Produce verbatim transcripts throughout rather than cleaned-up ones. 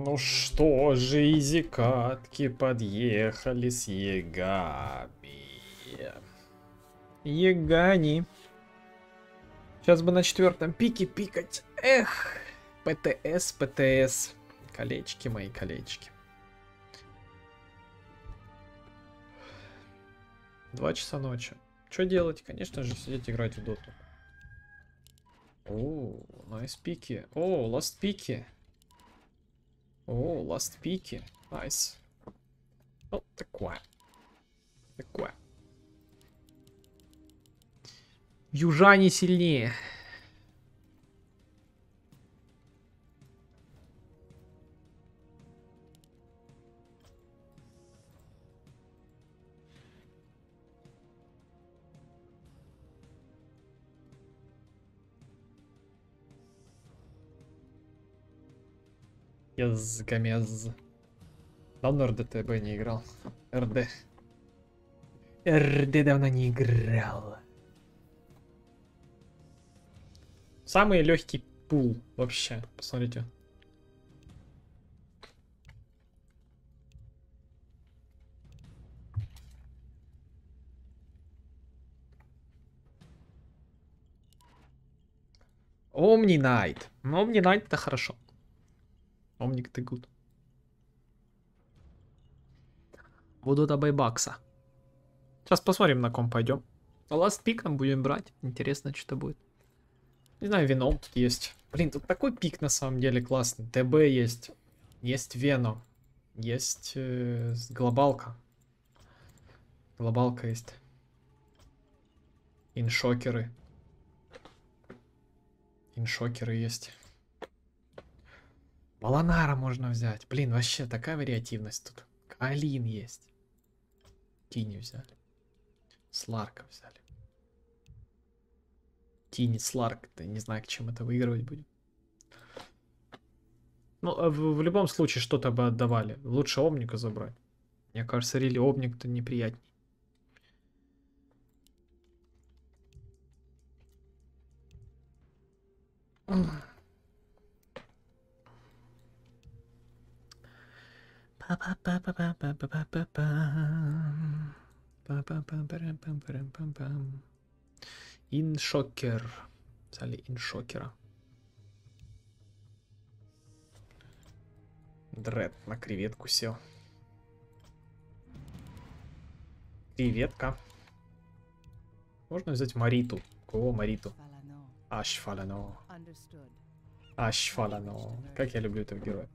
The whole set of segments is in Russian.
Ну что же, изи катки подъехали с ягами. Ягани. Сейчас бы на четвертом пике пикать. Эх, ПТС, ПТС. Колечки мои, колечки. Два часа ночи. Что делать? Конечно же, сидеть играть в доту. О, найс пики. О, ласт пики. О, ласт пики. Найс. Ну, такое. Такое. Южане сильнее. Ез, гамез. Давно РДТБ не играл. РД. РД давно не играл. Самый легкий пул вообще. Посмотрите. Омни Найт. Омни Найт это хорошо. Омник ты гуд. Буду до байбакса. Сейчас посмотрим, на ком пойдем. Ласт пик нам будем брать. Интересно, что будет. Не знаю, вином тут есть. Блин, тут такой пик на самом деле классный. ТБ есть. Есть Веном. Есть э, глобалка. Глобалка есть. Иншокеры. Иншокеры есть. Маланара можно взять. Блин, вообще такая вариативность тут. Калин есть. Тини взяли. Сларка взяли. Тини, Сларк. Да не знаю, к чем это выигрывать будет. Ну, в, в любом случае что-то бы отдавали. Лучше Омника забрать. Мне кажется, рели Омник-то неприятней. Иншокер. Взяли иншокера. Дред на креветку сел. Креветка. Можно взять Мариту. Кого Мариту? Ашфалано. Ашфалано. Как я люблю этого героя.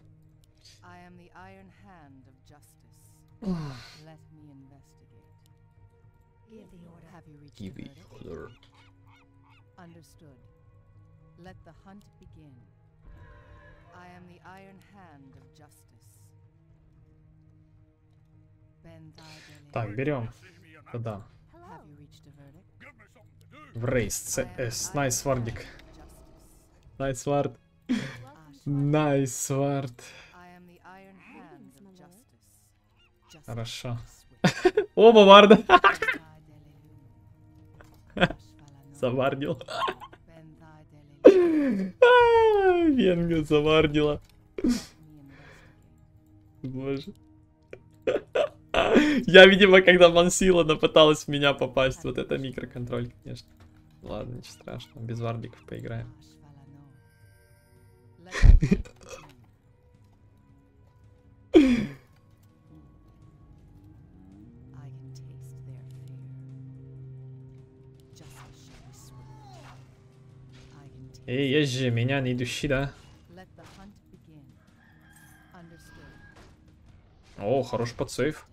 Give the order. Understood. Let the hunt begin. I am the iron hand of justice. Так, берем. Да. Have you reached a verdict? В рейс. ЦС. Найс вардик. Найс вард. Найс вард. Хорошо. Оба варда. Завардил. Венга завардила. Боже. Я, видимо, когда Мансила пыталась в меня попасть. Вот это микроконтроль, конечно. Ладно, ничего страшного. Без вардиков поиграем. Эй, есть же меня не души, да? О, хороший подсейв.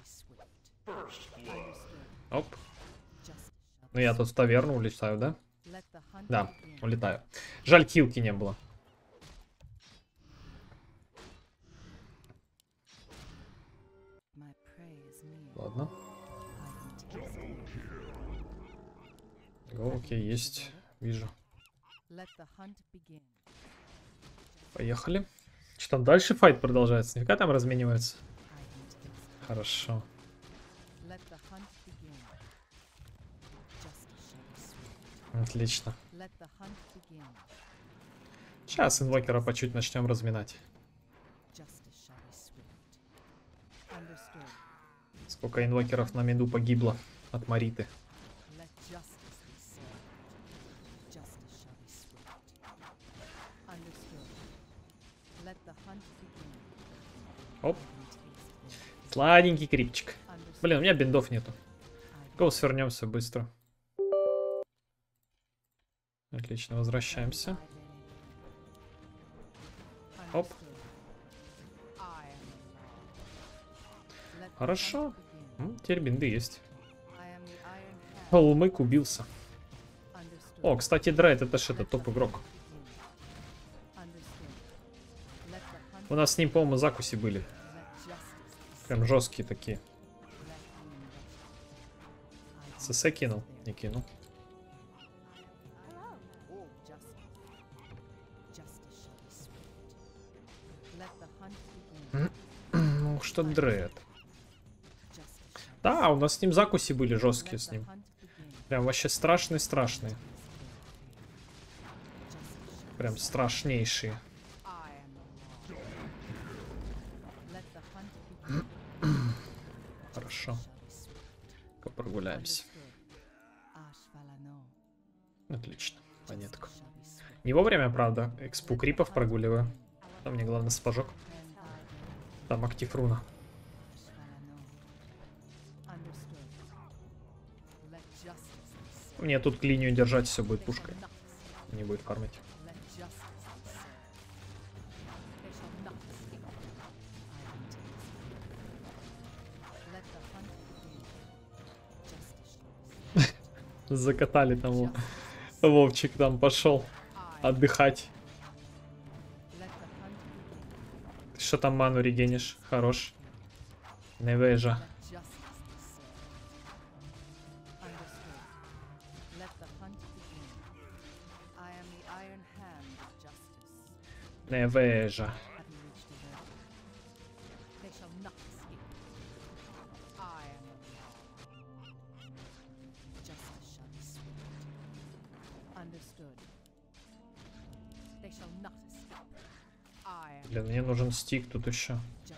Оп. Ну я тут в таверну улетаю, да? Да, улетаю. Жаль, килки не было. Ладно. О, окей, есть. Вижу. Поехали. Что там дальше файт продолжается? Нафига там разменивается? Хорошо. Отлично. Сейчас инвокера по чуть начнем разминать. Understood. Сколько инвокеров на миду погибло от Мариты. Let justice be served. Justice shall be swift. Understood. Let the hunt begin. Оп. I can taste it. Сладенький крипчик. Understood. Блин, у меня биндов нету. I Го свернемся быстро. Отлично, возвращаемся. Оп. Хорошо. М, теперь бинды есть. Олмык убился. О, кстати, Драйд это ж это топ-игрок. У нас с ним, по-моему, закуси были. Прям жесткие такие. СС кинул? Не кинул. Ну, что Дред. Да, у нас с ним закуси были жесткие с ним. Прям вообще страшные-страшные. Прям страшнейшие. Хорошо. Прогуляемся. Отлично. Монетку. Не вовремя, правда. Экспу крипов прогуливаю. Там мне главное сапожок. Там актив руна. Мне тут линию держать, все будет пушкой. Не будет фармить. Закатали там его. Вовчик там пошел отдыхать. Что там ману регенишь? Хорош. Невежа. Невежа. Блин, мне нужен стик тут еще.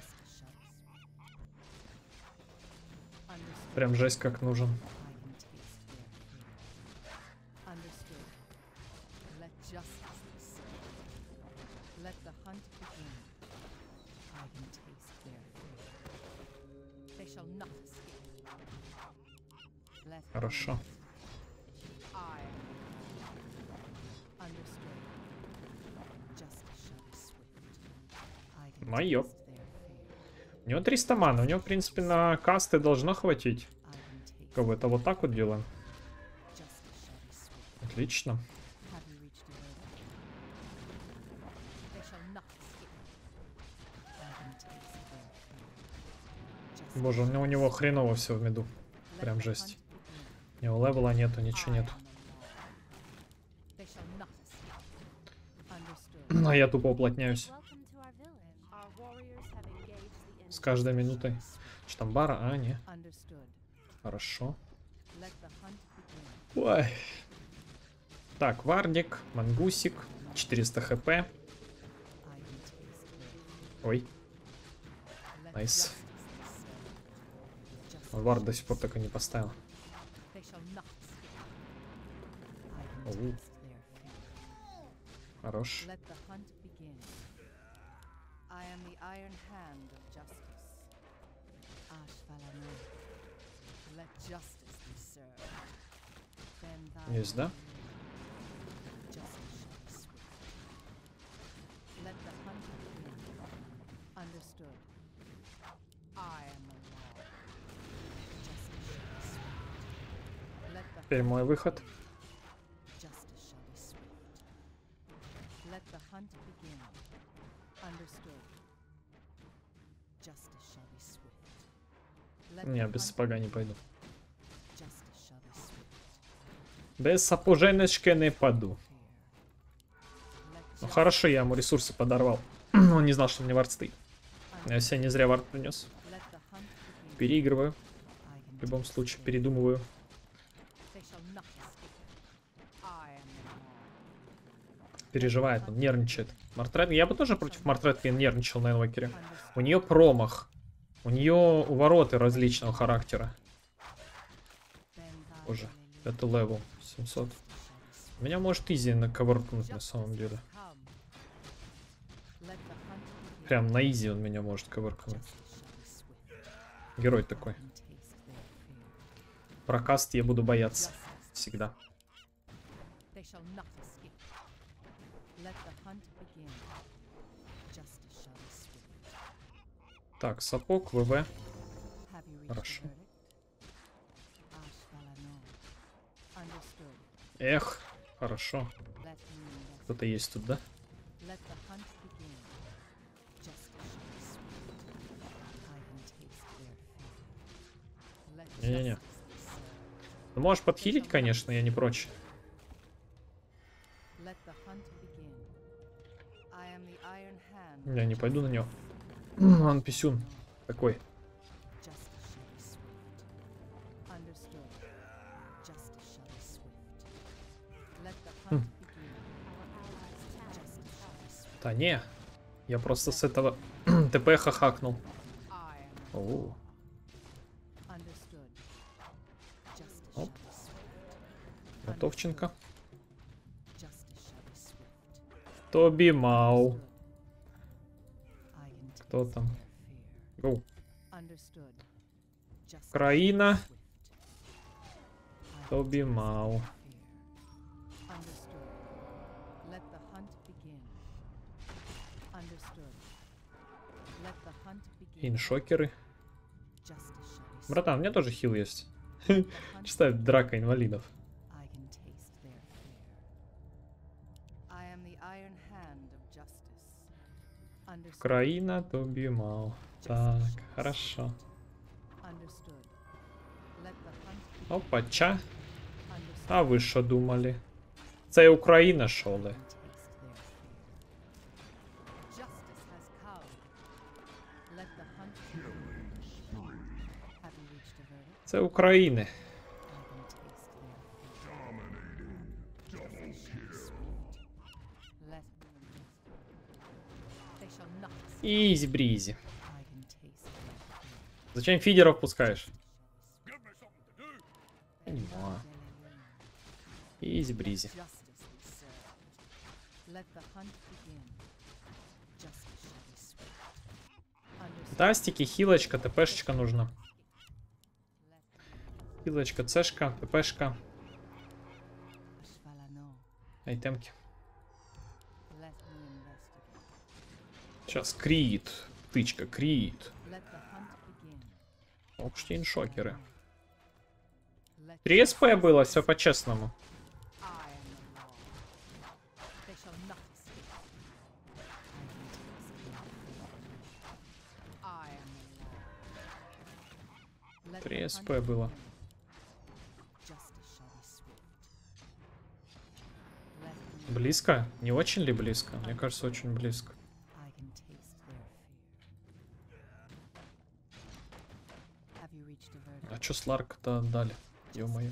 Прям жесть как нужен. Хорошо. Моё. У него триста мана. У него, в принципе, на касты должно хватить. Как бы это вот так вот делаем. Отлично. Боже, у него, у него хреново все в миду. Прям жесть. У него левела нету, ничего нету. Но я тупо уплотняюсь. С каждой минутой. Что там, бара? А, не. Хорошо. Ой. Так, вардик, мангусик, четыреста хп. Ой. Найс. Вард до сих пор так и не поставил. Оу. Хорош. Есть, да? Теперь мой выход. Не, без сапога не пойду. Без сапоженочки не пойду. Ну хорошо, я ему ресурсы подорвал. Он не знал, что мне вард стоит. Я себе не зря вард принес. Переигрываю. В любом случае, передумываю. Переживает, он нервничает. Мартред, я бы тоже против Мартредки нервничал на инвокере. У нее промах. У нее увороты различного характера. Боже, это левел семьсот. Меня может изи наковыркнуть на самом деле. Прям на изи он меня может ковыркнуть. Герой такой. Прокаст я буду бояться. Всегда. Так, сапог, ВВ. Хорошо. Эх, хорошо. Кто-то есть тут, да? Не-не-не. Ну, можешь подхилить, конечно, я не прочь. Я не пойду на него. Он писюн такой. Хм. Да не, я просто с этого ТПХ хакнул. Оу. Оп. Готовченко. Тоби Мау. Кто там? Гоу. Украина. Тоби Мау. Иншокеры. Братан, у меня тоже хил есть. Чисто драка инвалидов. Украина, Тоби Мау. Так, хорошо. Опача. А ви що думали? Це Україна, шо ли? Це України. Изи бризи. Зачем фидеров пускаешь? Понимаю. Изи бризи. Дастики, хилочка, ТПшечка нужна. Хилочка, цешка, ТПшка. Айтемки. Сейчас крит. Тычка, крит. Окштейн шокеры. три СП было, все по-честному. три СП было. Близко? Не очень ли близко? Мне кажется, очень близко. А чё с Ларк-то отдали? Ё-моё.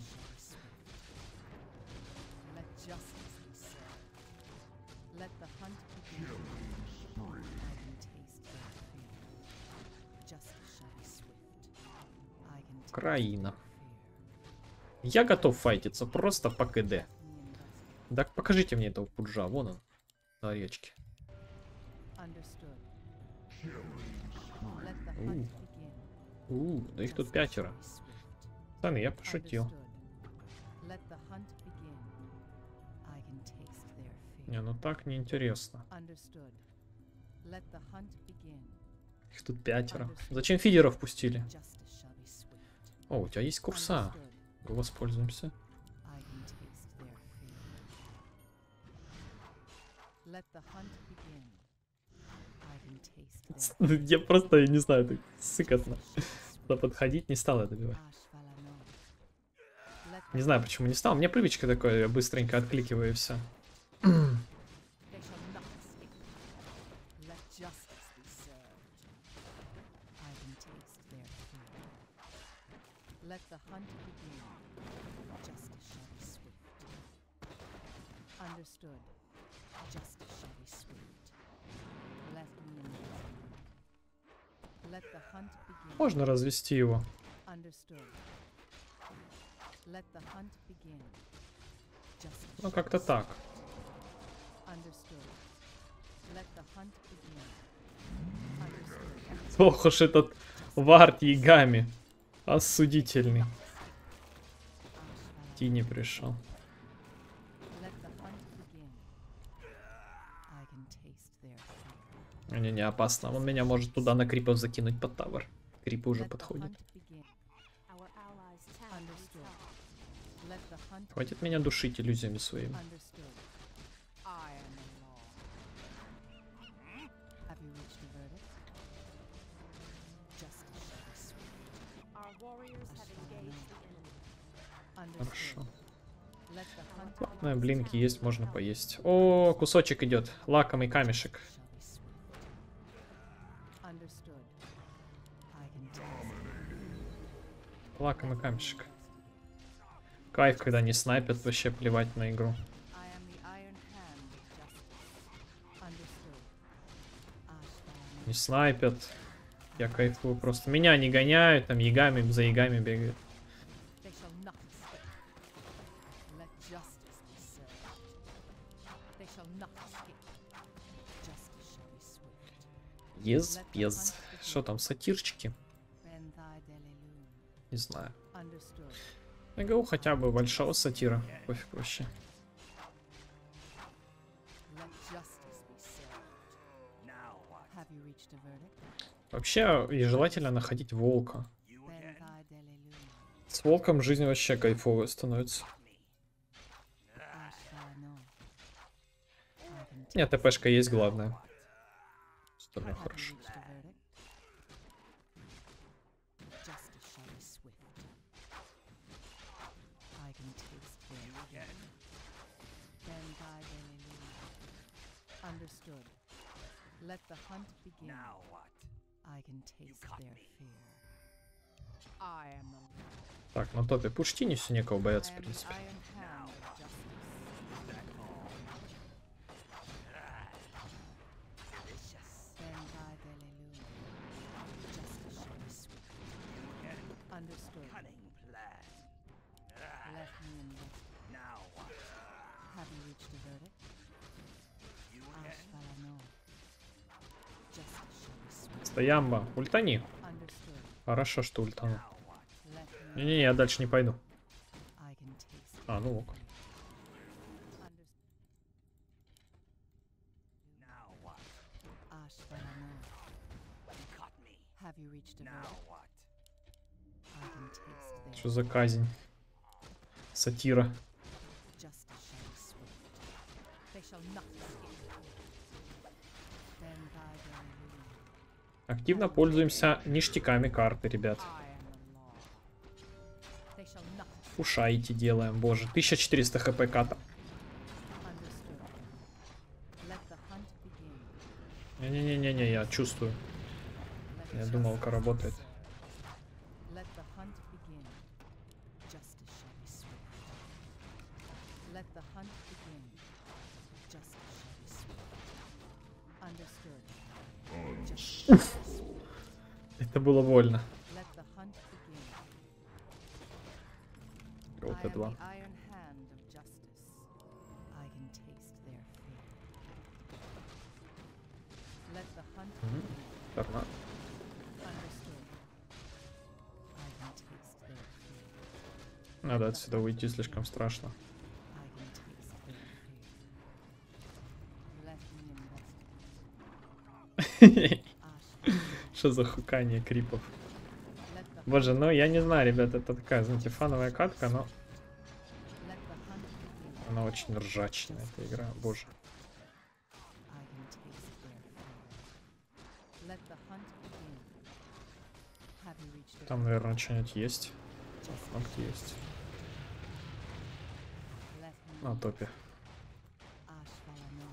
Украина. Я готов файтиться просто по КД. Так покажите мне этого пуджа. Вон он. На речке. У. У, да их тут пятеро. Ладно, я пошутил. Не, ну так неинтересно. Их тут пятеро. Зачем фидеров пустили? О, у тебя есть курса. Воспользуемся. Я просто, я не знаю, так сыкотно. Туда подходить не стал я добивать. Не знаю, почему не стал. У меня привычка такая, я быстренько откликиваю и все. Let the hunt begin. Можно развести его. Understood. Let the hunt begin. Justice Ну, shall как-то be так. Understood. Let the hunt begin. Understood. Ох уж этот вард ягами. Осудительный. Тини пришел. Let the hunt begin. I can taste their fear. Не, не опасно. Он меня может туда на крипов закинуть под тавер. Крипы уже Let the подходят. hunt begin. Our allies' town needs Understood. help. Let the hunt Хватит меня душить иллюзиями своими. Understood. I am the law. Have you reached a verdict? Justice shall be swift. Our warriors have engaged the enemy. Understood. Хорошо. Let the hunt Ладно, блинки есть, можно поесть. О, кусочек идет. Лакомый камешек. shall be swift. Understood. I can taste Лакомый камешек. Кайф, когда не снайпят, вообще плевать на игру. I am the iron hand of justice. Understood. Ashtar Не снайпят. Я кайфую просто. Меня не гоняют, там ягами за ягами бегают. They shall not escape. Let justice be served. They shall not escape. Justice shall be swift. Ез, без. Что там, сатирчики? Ben thy delilum. Не знаю. Understood. эгу хотя бы большого сатира. Пофиг вообще. Let justice be served. Have you reached a verdict? Вообще, и желательно находить волка. Ben thy delilum. С волком жизнь вообще кайфовая становится. Ashtar no. I can Нет, ТПшка есть, главное. Остальное Have you хорошо. reached a verdict? Justice shall be swift. I can taste their fear. Ben thy delilum. Understood. Let the hunt begin. Now what? I can taste their fear. I am the Так, на топе пуштини все некого I бояться, в am the принципе. iron hand of justice. Ben thy delilum. Justice shall be swift. Understood. Let me investigate. Now what? Have you reached a verdict? Ashtar no. Justice shall be swift. Стоямба, ультани. Understood. Хорошо, что ультанул. Let me. Не-не-не, я дальше не пойду. I can taste. А, ну ок. Understood. Now what? Ashtar no. Have you reached a verdict? I can taste their Что за казнь? Сатира. justice shall be swift. They shall not escape. Ben thy delilum. Активно пользуемся ништяками карты, ребят. I am the law. They shall not escape. Ушайте делаем, боже. тысяча четыреста хп ката. Understood. Let the hunt begin. Не-не-не-не, я чувствую. Let Я justice думал, как работает. Let the hunt begin. Justice shall be swift. Let the hunt begin. Justice shall be swift. Understood. Justice shall be swift. Это было больно. Let the hunt begin. Вот I это am два. the iron hand of justice. I can taste their fear. Let the hunt begin. Торнадо. Understood. I can taste their fear. Надо отсюда уйти, слишком страшно. I can taste their fear. Let me investigate. Ash, Что за хукание крипов? let the Боже, ну я не знаю, ребят, это такая, знаете, фановая катка, но let the hunt begin. она очень ржачная, эта игра, боже. I can taste their fear. Let the hunt begin. Have you reached a Там, наверное, что-нибудь есть. justice? Там где есть. Let me На топе. Ash Valano.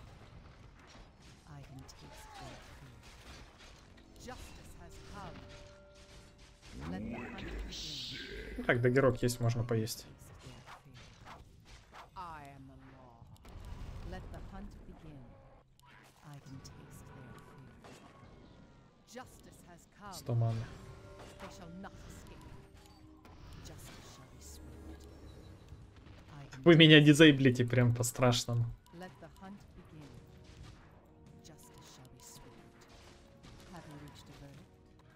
I can taste their fear. Justice has come. Let the hunt begin. Ну так, дагерок есть, можно поесть. Taste their fear. I am the law. Let the hunt begin. I can taste their fear. Justice has come. сто маны. They shall not escape. Justice shall be swift. I can Вы меня дизейблите прям по-страшному. let the hunt begin. Justice shall be swift. Have you reached a verdict?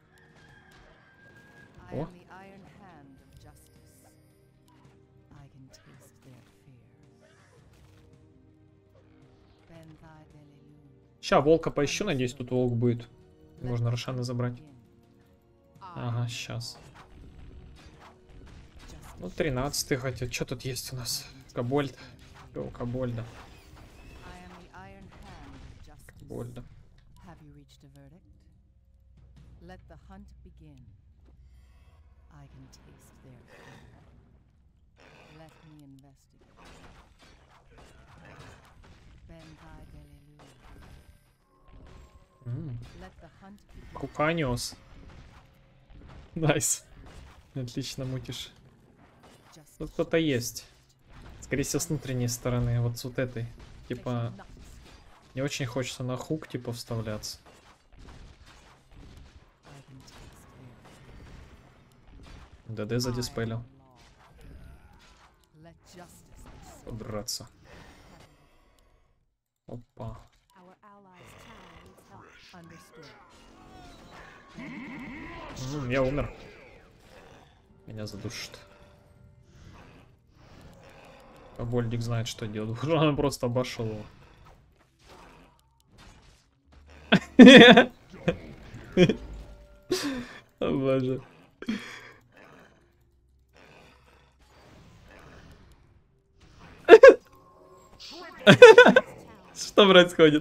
I О. am the iron hand of justice. I can taste their fear. Ben thy delelu. Ща, волка поищу, надеюсь, тут волк будет. Можно Рошана забрать. Ага, сейчас. Ну, тринадцатый хотя. Что тут есть у нас? Кобольд. О, Кобольда. I am the iron hand of justice. Кобольда. Have you reached a verdict? Let the hunt begin. I can taste their fear. Let me investigate. Ben thy delelu. М, Let the hunt begin. Куканиос. Найс. Отлично мутишь. Justice Тут shall кто-то be есть. Скорее всего, с внутренней стороны. Вот с вот этой. swift. They Типа, shall not escape. не очень хочется на хук, типа, вставляться. I can taste their fear. ДД задиспелил. I am law. Let justice be served. Подраться. Опа. Our allies' town needs help. Understood. М, я умер. Меня задушит. А Больдик знает, что делать. Он просто обошел его. О, боже. Что происходит?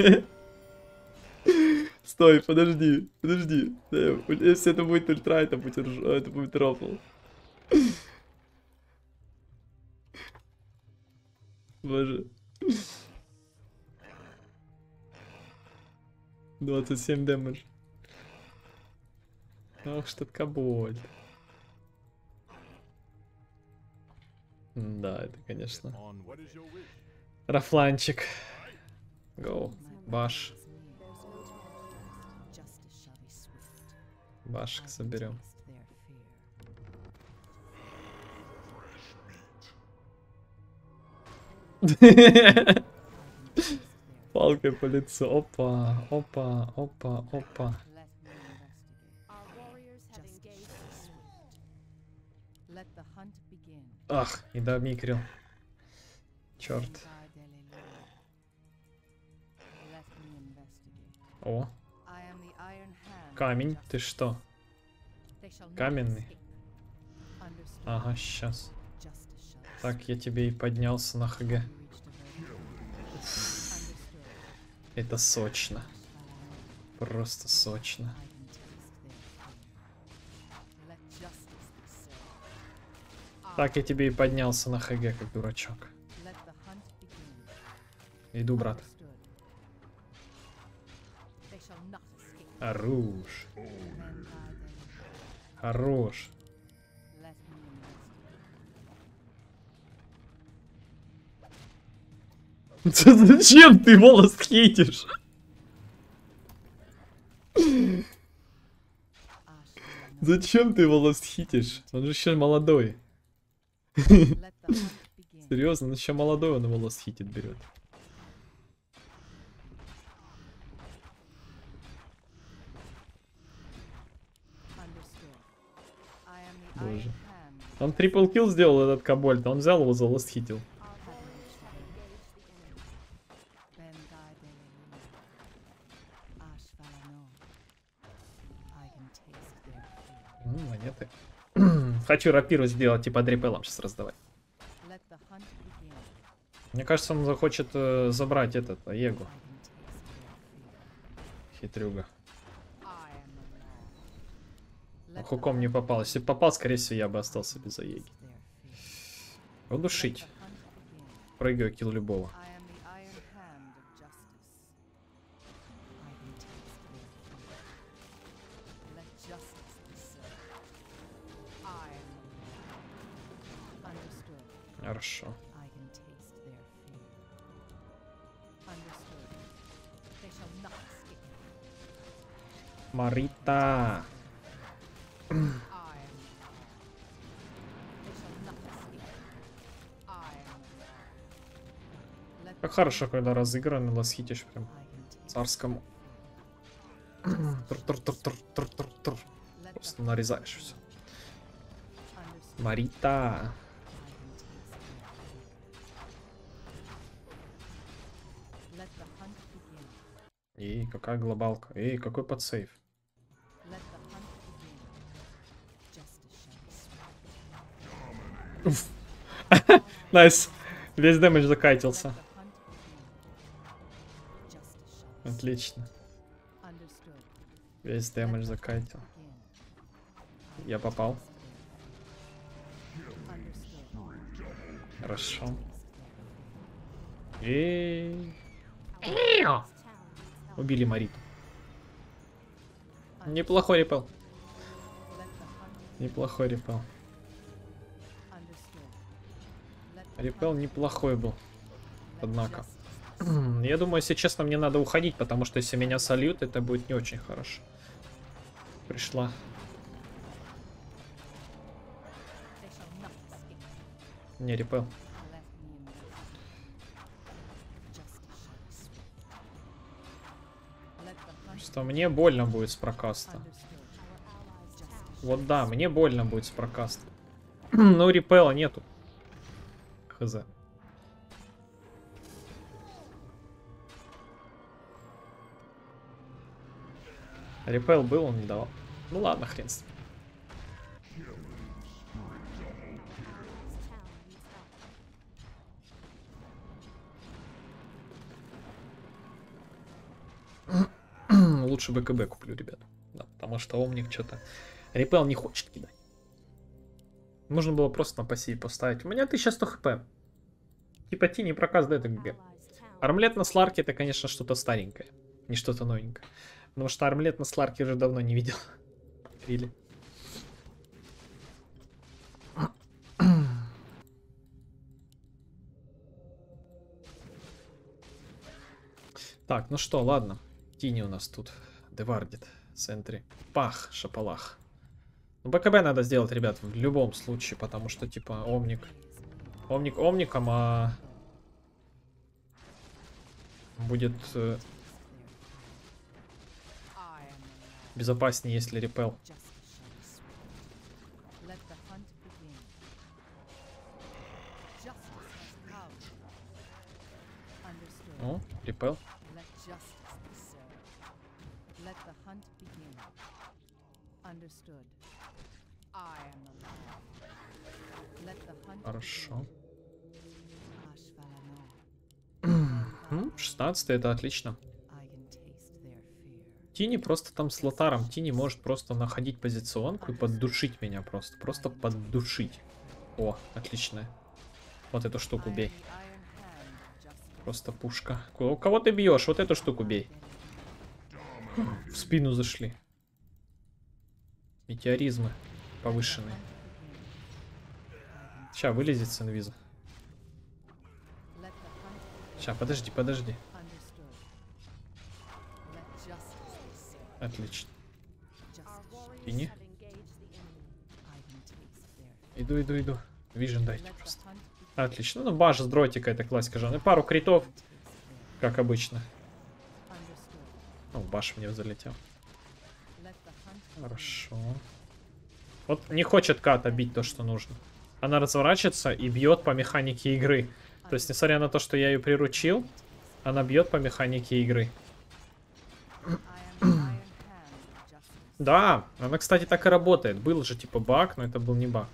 Стой, подожди, подожди. Да, если это будет ультра, это будет, рж- это будет рофл. Боже. двадцать семь дэмэдж. Ох, что коболь. Да, это, конечно. On what is your wish? Рафланчик. Гоу. Баш. Justice shall be swift. I Башек can соберем. taste their fear. Палкой по лицу. Опа, опа, опа, опа. Let me investigate. Our warriors have Justice engaged. shall be swift. Let the hunt begin. Ах, не домикрил. Черт. Ben thy delelu. Let me investigate. О, I am the iron hand of камень. justice. Ты что? They shall not каменный? escape. Understood. Ага, сейчас. Justice shall be Так, я тебе и поднялся на ХГ. swift. You reached a verdict? Understood. Это сочно. Shall I know? Просто сочно. I can taste their fear. Let justice be served. Так, я тебе и поднялся на ХГ, как дурачок. Let the hunt begin. Иду, брат. Understood. They shall not escape. Хорош. Ben thy delelu. Хорош. Let me investigate. Зачем ты волос хейтишь? I shall know. Зачем ты волос хитишь? Он же еще молодой. Let the hunt begin. Серьезно, он еще молодой, он волос хитит берет. Understood. I am the Боже. iron hand. Он трипл килл сделал, этот кобольд. Он взял его за лост хитил. Our warriors have engaged the enemy. Ben thy delelu. Ashvalano. I can taste their fear. Ну, монеты. Хочу рапиру сделать, типа дрипелом сейчас раздавать. Let the hunt begin. Мне кажется, он захочет э, забрать этот, Аегу. I can taste their fear. Хитрюга. I am the law. Он Let хуком the не hunt попал. Если бы попал, скорее всего, я бы остался без taste Аеги. their fear. Удушить. Let the hunt begin. Прыгаю, килл любого. I am the iron hand of justice. I can taste their fear. Let justice be served. I am the law. Understood. Хорошо. I can taste their fear. Understood. They shall not escape. Марита. I am. They shall not escape. I am. Let Как хорошо, когда разыграно ласхитишь прям I can taste царскому. Just Тур-тур-тур-тур-тур-тур-тур. let the Просто нарезаешь все. understood. Марита. I can taste their fear. Let the hunt begin. Эй, какая глобалка. Эй, какой подсейв. Let the hunt begin. Justice shall be swift. Уф. Найс. Весь дэмэдж закатился. Let the hunt begin. Justice shall be Отлично. understood. Весь Let дэмэдж the закатил. begin. Я попал. Understood. Хорошо. Taste their Эй. This town needs help. Убили Мариту. fear. Неплохой репел. Let the hunt Неплохой репел. understood. Let the Репел hunt неплохой был. let Однако. justice Я думаю, если честно, мне надо уходить, потому что если меня сольют, это будет не очень хорошо. Пришла. they shall not escape. Не, репел. Left me in the justice shall be swift. Let the hunt Что мне больно будет с прокаста. understood. Our allies' town. Вот да, мне больно будет с прокаста. Ну, репела нету. Хз. Репел был, он не давал. Ну ладно, хрен с ним. This town needs help. Лучше БКБ куплю, ребят. Да, потому что Омник что-то... Репел не хочет кидать. Можно было просто на пассиве поставить. У меня тысяча сто хп. Типа Тини проказ да это ГГ. Allies' town. Армлет на Сларке это, конечно, что-то старенькое. Не что-то новенькое. Потому что армлет на Сларке уже давно не видел. Или... Так, ну что, ладно. Тини у нас тут девардит. Сентри. Пах, шапалах. Ну, БКБ надо сделать, ребят, в любом случае, потому что, типа, Омник. Омник Омником, а... Будет э, I am the law. безопаснее, если репел. Justice shall be swift. Let the hunt begin. Justice has come. Understood. Ну, репел. Let justice be served. Let the hunt begin. Understood. I am the law. Let the hunt Хорошо. begin. Ashvalano. Ну, шестнадцать это отлично. I can taste their fear. Тини просто там с Лотаром. Тини может просто находить позиционку и поддушить меня просто. Просто поддушить. О, отлично. Вот эту штуку бей. I am the iron hand of justice. Просто пушка. У кого ты бьешь? Вот эту штуку бей. В спину зашли. Метеоризмы повышенные. Ща, вылезет с инвиза. Let the hunt Ща, подожди, подожди. understood. Let justice be served. Отлично. Our Justice. warriors Тини. have engaged the enemy. I can taste their Иду, иду, иду. Вижен дайте Let the просто. hunt begin. Отлично. Ну, баш с дротика, это классика жанра. И пару критов, Taste their как обычно. understood. Ну, баш мне залетел. Let the hunt begin. Хорошо. Вот не хочет Ката бить то, что нужно. Она разворачивается и бьет по механике игры. То есть, несмотря на то, что я ее приручил, она бьет по механике игры. I am the iron hand of justice. Да, она, кстати, так и работает. Был же типа баг, но это был не баг.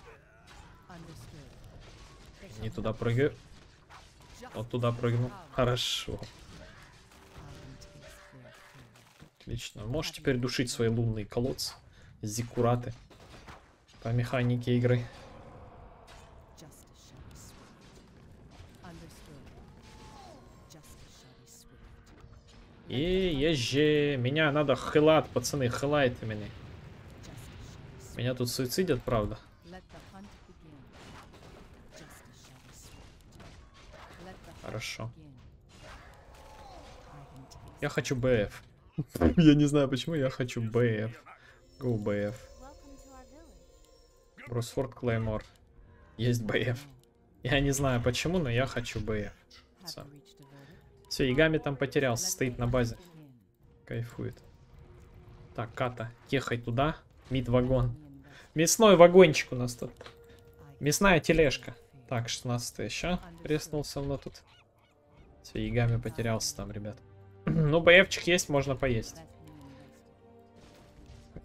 Understood. They Не shall туда not прыгаю. justice Вот туда has прыгнул. come. Хорошо. I can taste their fear. Отлично. Можешь теперь душить свои лунные колодцы. Зиккураты. По механике игры. Justice shall be swift. Understood. Justice shall be swift. И еже. Меня надо хилат, пацаны. Хилайте меня. Justice shall be Меня тут суицидят, правда. swift. Let the hunt begin. Justice shall be swift. Let the hunt Хорошо. begin. I can taste Я хочу БФ. Я не знаю, почему я хочу БФ. Go БФ. Welcome to our village. Брусфорд Клеймор. Есть БФ. Я не знаю почему, но я хочу БФ. Have you reached a verdict? Все, Игами там потерялся, Let стоит the на hunt базе. begin. Кайфует. Так, Ката, ехай туда. Мид-вагон. Enemy invested. Мясной вагончик у нас тут. I can Мясная taste тележка. their fear. Так, шестнадцатый еще. Преснулся мной тут. Все, Игами потерялся там, ребят. Ну, БФчик есть, можно поесть. Let me invested.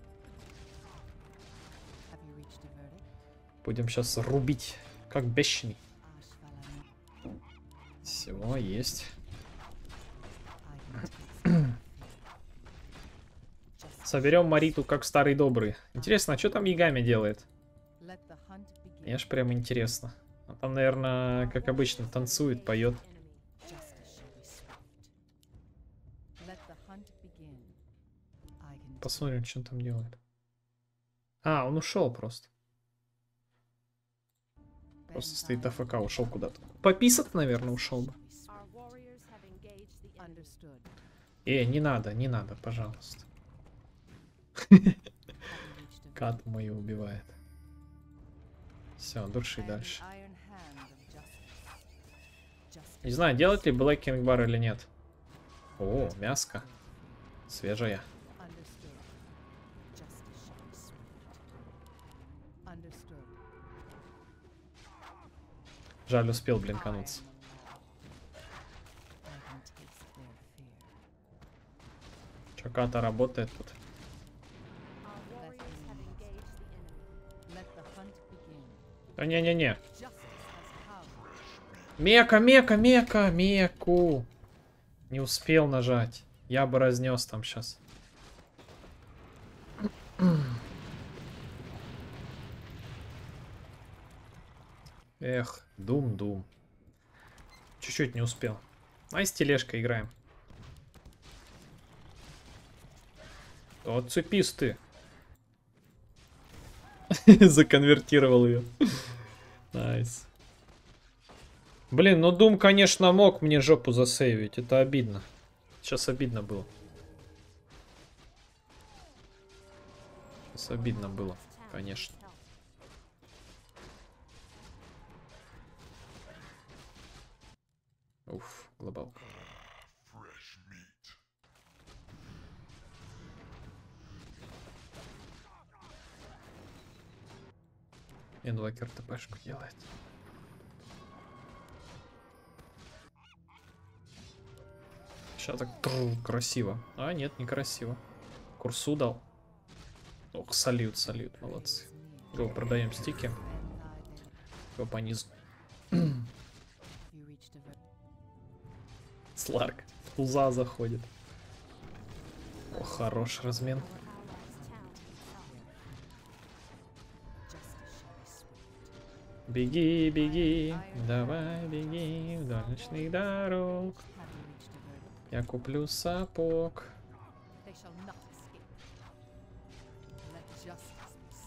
Have you reached a verdict? Будем сейчас рубить, как бешеный. Ashvalano. Всего есть. I can taste their fear. Justice Соберем Мариту, как старый добрый. Интересно, а что там Игами делает? Let the hunt begin. Мне аж прям интересно. А там, наверное, как обычно, танцует, поет. Justice shall be swift. Let the hunt begin. I can Посмотрим, что он там делает. А, он ушел просто. Просто стоит АФК, ушел куда-то. Пописать, наверное, ушел бы. Our warriors have engaged the enemy. Understood. Э, не надо, не надо, пожалуйста. Have you reached a verdict? Кат мою убивает. Все, души I am the дальше. iron hand of justice. Justice Не знаю, делать ли Black King Bar или нет. О, мяско. Свежая. Understood. Justice shall be swift. Understood. Жаль, успел I am блинкануться. the law. I can taste their fear. Че, Ката работает тут? Our warriors have engaged the enemy. Let the hunt begin. Да не-не-не. Justice has power. Мека, мека, мека, меку. Не успел нажать. Я бы разнес там сейчас. Эх, дум-дум. Чуть-чуть не успел. А с тележкой играем. Отцепись ты. Законвертировал ее. Найс. Блин, ну Дум, конечно, мог мне жопу засейвить. Это обидно. Сейчас обидно было. Сейчас обидно было, конечно. Уф, глобалка. Инвокер ТПшку делает. Сейчас так тру, красиво. А, нет, не красиво. Курсу дал. Ох, салют, салют, молодцы. Го, продаем стики. Го по низу. Have you reached a verdict? Сларк. В туза заходит. О, хороший размен. Justice shall be swift. Беги, беги, давай беги вдоль ночных дорог. Have you reached a verdict? Я куплю сапог. They shall not escape. Let justice be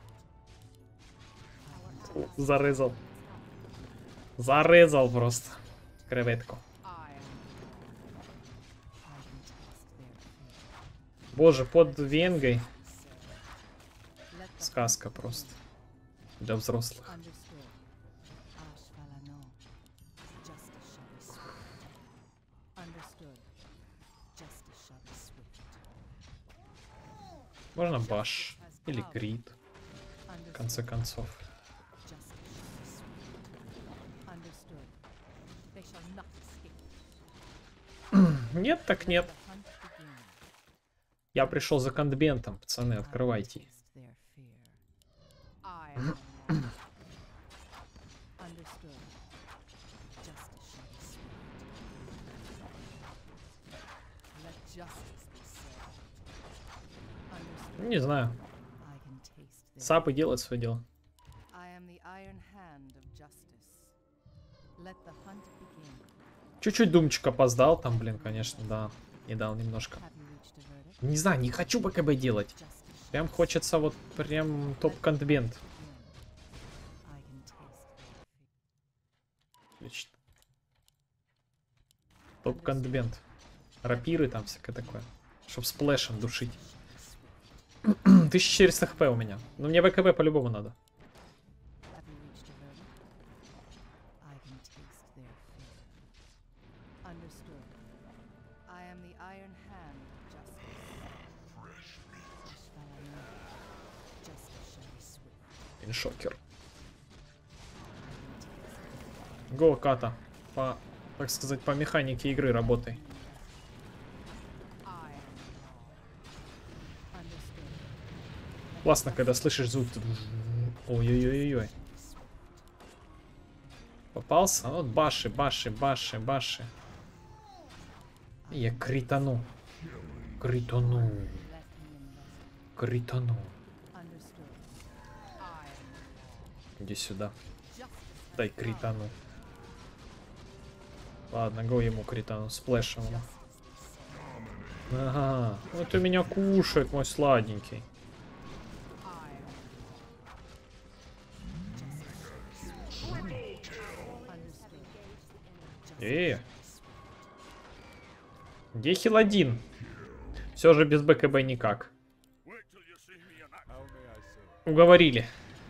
served. I can Зарезал. Зарезал просто. Креветку. I am the law. I can taste their fear. Боже, под венгой. Be served. Let the Сказка просто. Для взрослых. understood. Ashvalano. Justice shall be swift. Understood. Justice shall be swift. Можно баш. Или крит. В Understood. конце концов. Justice shall be swift. Understood. They shall not escape. Нет, так нет. The hunt begin. Я пришел за контбентом, пацаны, открывайте. Taste their fear. I am the law. Understood. Justice shall be swift. Let justice be served. Understood. Не знаю. I can taste their Сапы делают свое дело. I am the iron hand of justice. Let the hunt begin. Чуть-чуть Думчик опоздал там, блин, конечно, да. Не дал немножко. Have you reached a verdict? Не знаю, не хочу БКБ делать. Justice shall Прям хочется вот прям топ-контбент. begin. I can taste their fear. Отлично. Топ-контбент. Рапиры там всякое такое. Чтоб сплэшем душить. тысяча четыреста хп у меня. Но мне ВКБ по-любому надо. Have you reached a verdict? I can taste their fear. Understood. I am the Iron Hand of justice. Ashvalano. Justice shall be swift. Иншокер. Го, Ката. По, так сказать, по механике игры работай. Классно, когда слышишь звук. Ой-ой-ой-ой. Попался? Вот баши, баши, баши, баши. Я критану. Критану. Критану. Иди сюда. Дай критану. Ладно, го ему критану. Сплэшем ему. Ага. Вот у меня кушает, мой сладенький. Э, где хил один? Все же без БКБ никак. Уговорили.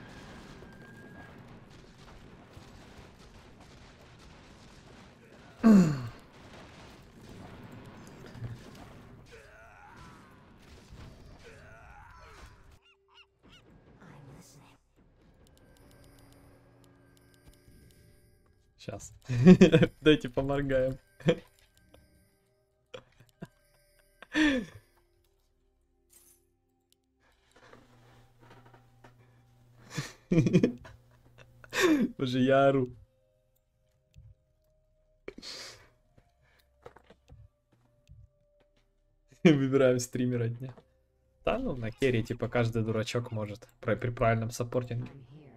Сейчас. Дайте поморгаем. Боже, я ору. Выбираем стримера дня. Да, ну на керри типа каждый дурачок может. При, при правильном саппортинге.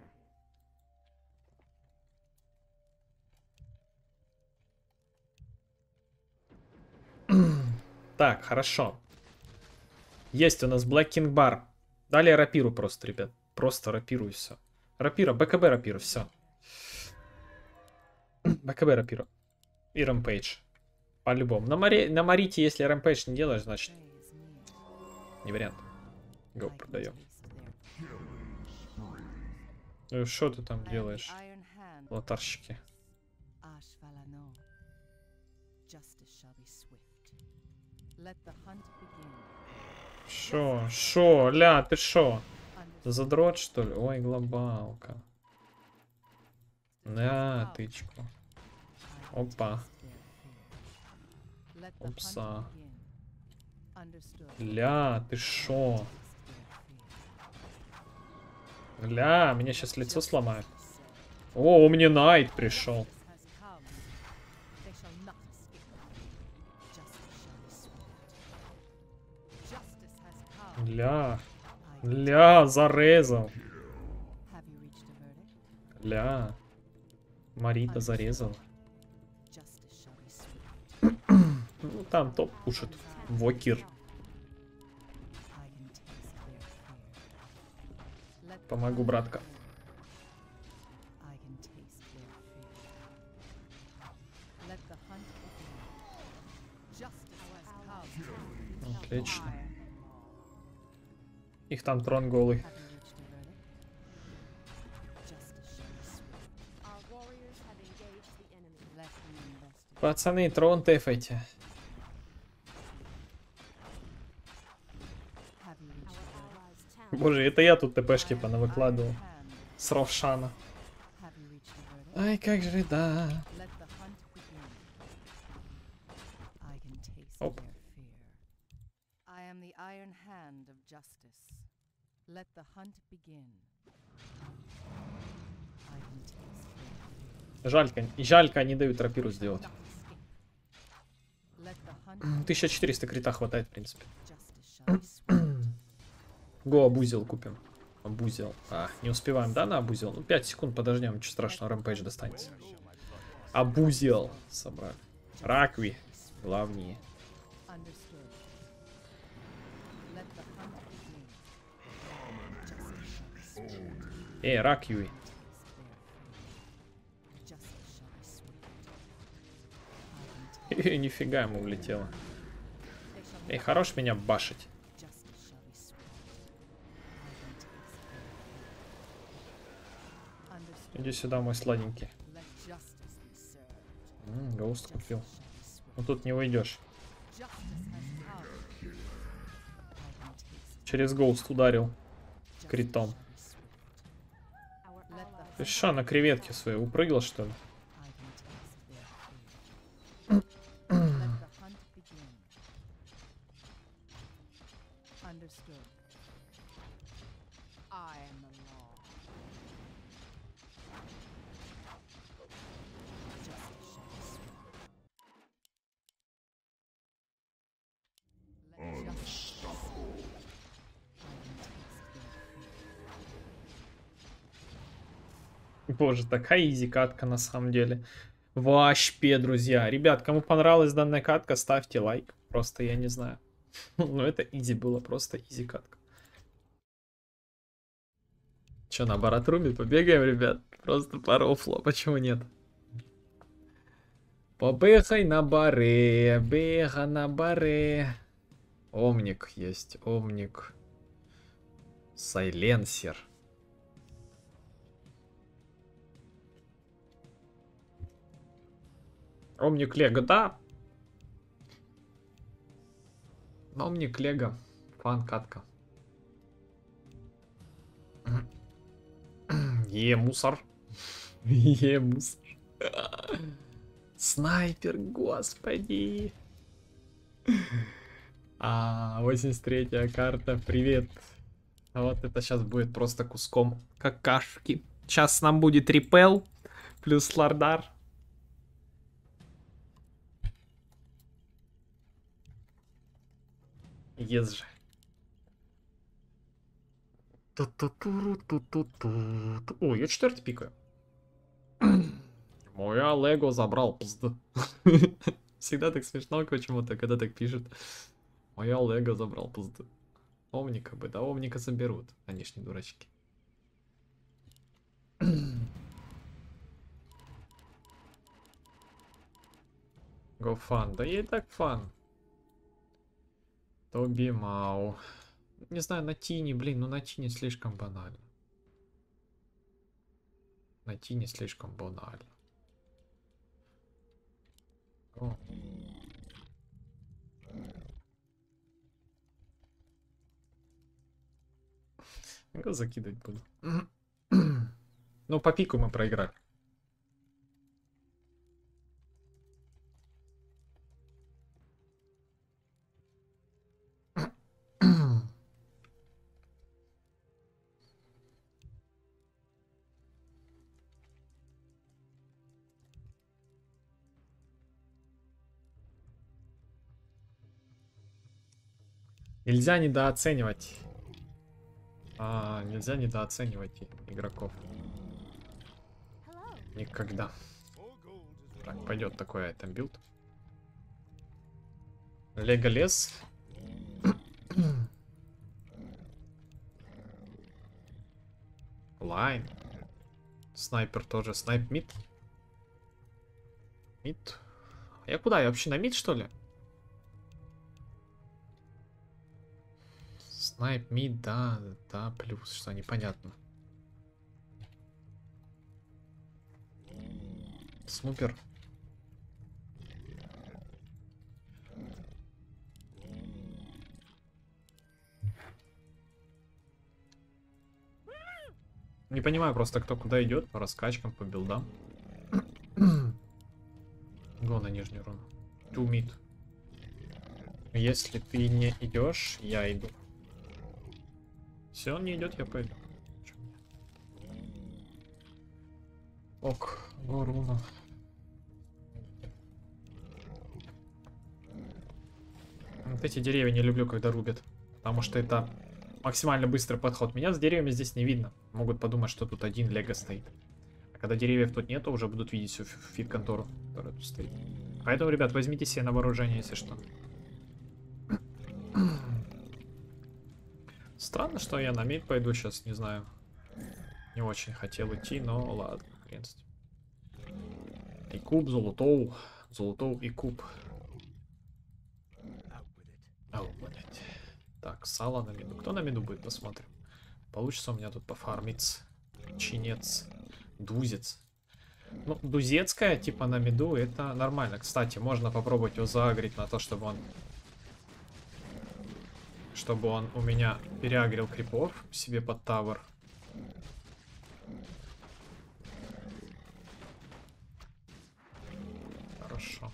Так, хорошо. Есть у нас Black King Bar. Далее рапиру просто, ребят. Просто рапиру и все. Рапира, БКБ рапиру, все. БКБ рапиру. И Рэмпейдж. По-любому. На, море, на Марите, если Рэмпейдж не делаешь, значит... Не вариант. Го, продаем. Ну что ты там делаешь? Лотарщики. Шо? Шо? Ля, ты шо? Задрот, что ли? Ой, глобалка. На, тычку. Опа. Опса. Ля, ты шо? Ля, меня сейчас лицо сломают. О, у меня Найт пришел. Ля. Ля, зарезал. Ля. Марита зарезал. Ну, там топ пушит. Вокер. Помогу, братка. Отлично. Их там трон голый. Пацаны, трон тэфайте. Боже, это я тут ТПшки понавыкладывал. С Ровшана. Ай, как же, да. Оп. Жалька, жалька не дают рапиру сделать. тысяча четыреста крита хватает, в принципе. Го, абузил купим. Абузил. А, не успеваем, да, на абузил? Ну, пять секунд подождем, ничего страшного, рэмпейдж достанется. Абузил собрали. Ракви. Главнее. Эй, Ракви. Нифига ему улетело. Эй, хорош меня башить. Justice shall be swift. I won't execute. Understood. Иди сюда, мой сладенький. Let justice be served. Гоуст купил. Justice shall be swift. Ну тут не уйдешь. Justice has power. I won't execute. Через Гоуст ударил. Justice Критом. shall be swift. Our Let the ally Ты что, на креветке своей упрыгал, что ли? I won't execute. Let the hunt begin. Understood. I am the law. Justice shall be swift. Let justice be served. I won't execute. Боже, такая изи катка на самом деле. Вообще, друзья. Ребят, кому понравилась данная катка, ставьте лайк. Просто я не знаю. Ну это изи было, просто изи катка. Че, на баратруме побегаем, ребят? Просто по рофлу, почему нет? Побегай на баре, бега на баре. Омник есть, омник. Сайленсер. Омник Лего, да. Омник Лего. Фан катка. Е, мусор. Е, мусор. Снайпер, господи. А, восемьдесят третья карта, привет. А вот это сейчас будет просто куском какашки. Сейчас нам будет репел плюс слардар. Ес же. Ту-ту-ту-ру-ту-ту-ту. О, я четвертый пикаю. Моя Лего забрал пизду. Всегда так смешно почему-то, когда так пишут. Моя Лего забрал пизду. Омника бы, да Омника заберут. Они ж не дурачки. Go fun. Да ей так фан. Тоби Мау. Не знаю, на Тине, блин, ну на Тине слишком банально. На Тине слишком банально. О. Го закидывать буду. Ну, по пику мы проиграли. Нельзя недооценивать. А, нельзя недооценивать игроков. hello. Никогда. Так, пойдет такой айтем билд. Леголес. Лайн. Снайпер тоже. Снайп мид. Мид. Я куда? Я вообще на мид, что ли? Снайп мид, да, да, плюс, что непонятно. Снупер. Не понимаю просто, кто куда идет, по раскачкам, по билдам. Го на нижнюю руну. Two mid. Если ты не идешь, я иду. Если он не идет, я пойду. Ок, го руна. Вот эти деревья не люблю, когда рубят. Потому что это максимально быстрый подход. Меня с деревьями здесь не видно. Могут подумать, что тут один лего стоит. А когда деревьев тут нету, уже будут видеть всю фит-контору, которая тут стоит. Поэтому, ребят, возьмите себе на вооружение, если что. Странно, что я на мид пойду сейчас, не знаю. Не очень хотел идти, но ладно, хрен с ним. И куб, золотоу. Золотоу и куб. Ау. Так, сало на миду. Кто на миду будет, посмотрим. Получится у меня тут пофармиться. Чинец. Дузец. Ну, дузецкая, типа на миду, это нормально. Кстати, можно попробовать его заагрить на то, чтобы он... Чтобы он у меня переагрил крипов себе под тавер. Хорошо.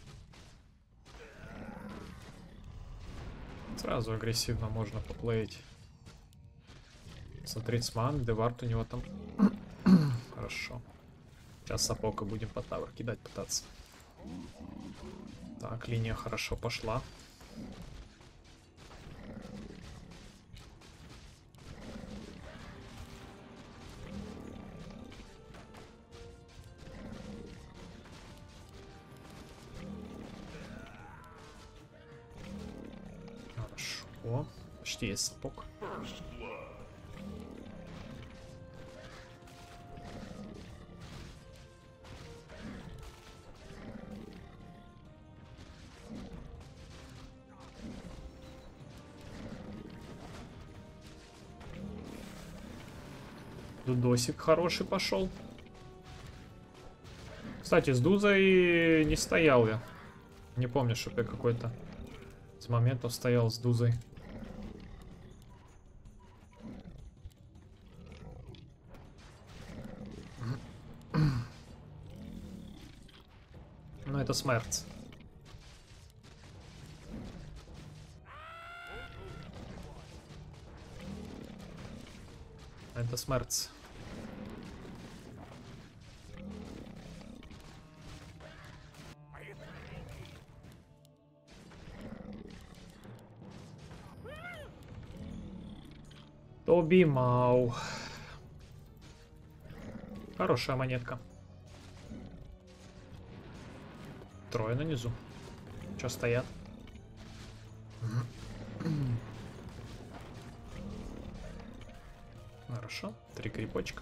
Сразу агрессивно можно поплеить. Смотреть с ман, девард у него там. Хорошо. Сейчас сапока будем по тавер кидать пытаться. Так, линия хорошо пошла. Хорошо. Почти есть сапог. Дудосик хороший пошел. Кстати, с Дузой не стоял я. Не помню, чтобы я какой-то с моментов стоял с Дузой. Ну, это смерть. Это смерть. Тоби Мау. Хорошая монетка. Трое на низу. Че стоят? Хорошо. Три крипочка.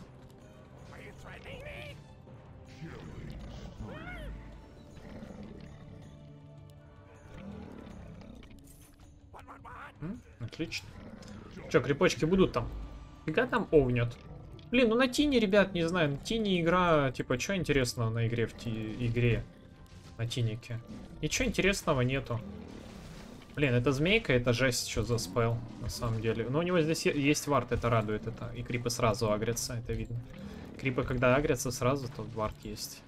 М? Отлично. Че, крипочки будут там? Фига там овнет. Блин, ну на Тине, ребят, не знаю. На Тине игра, типа, что интересного на игре в ти игре? На Тинике. Ничего интересного нету. Блин, это змейка, это жесть, что за спел, на самом деле. Но у него здесь есть вард, это радует. Это. И крипы сразу агрятся, это видно. Крипы, когда агрятся сразу, то вард есть.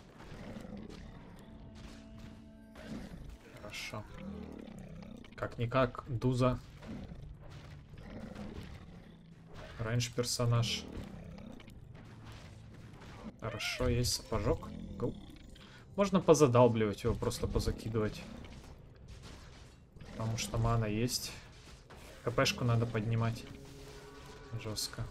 Хорошо. Как-никак, Дуза. Раньше персонаж. Хорошо, есть сапожок. Go. Можно позадалбливать его, просто позакидывать. Потому что мана есть. ХПшку надо поднимать. Жестко.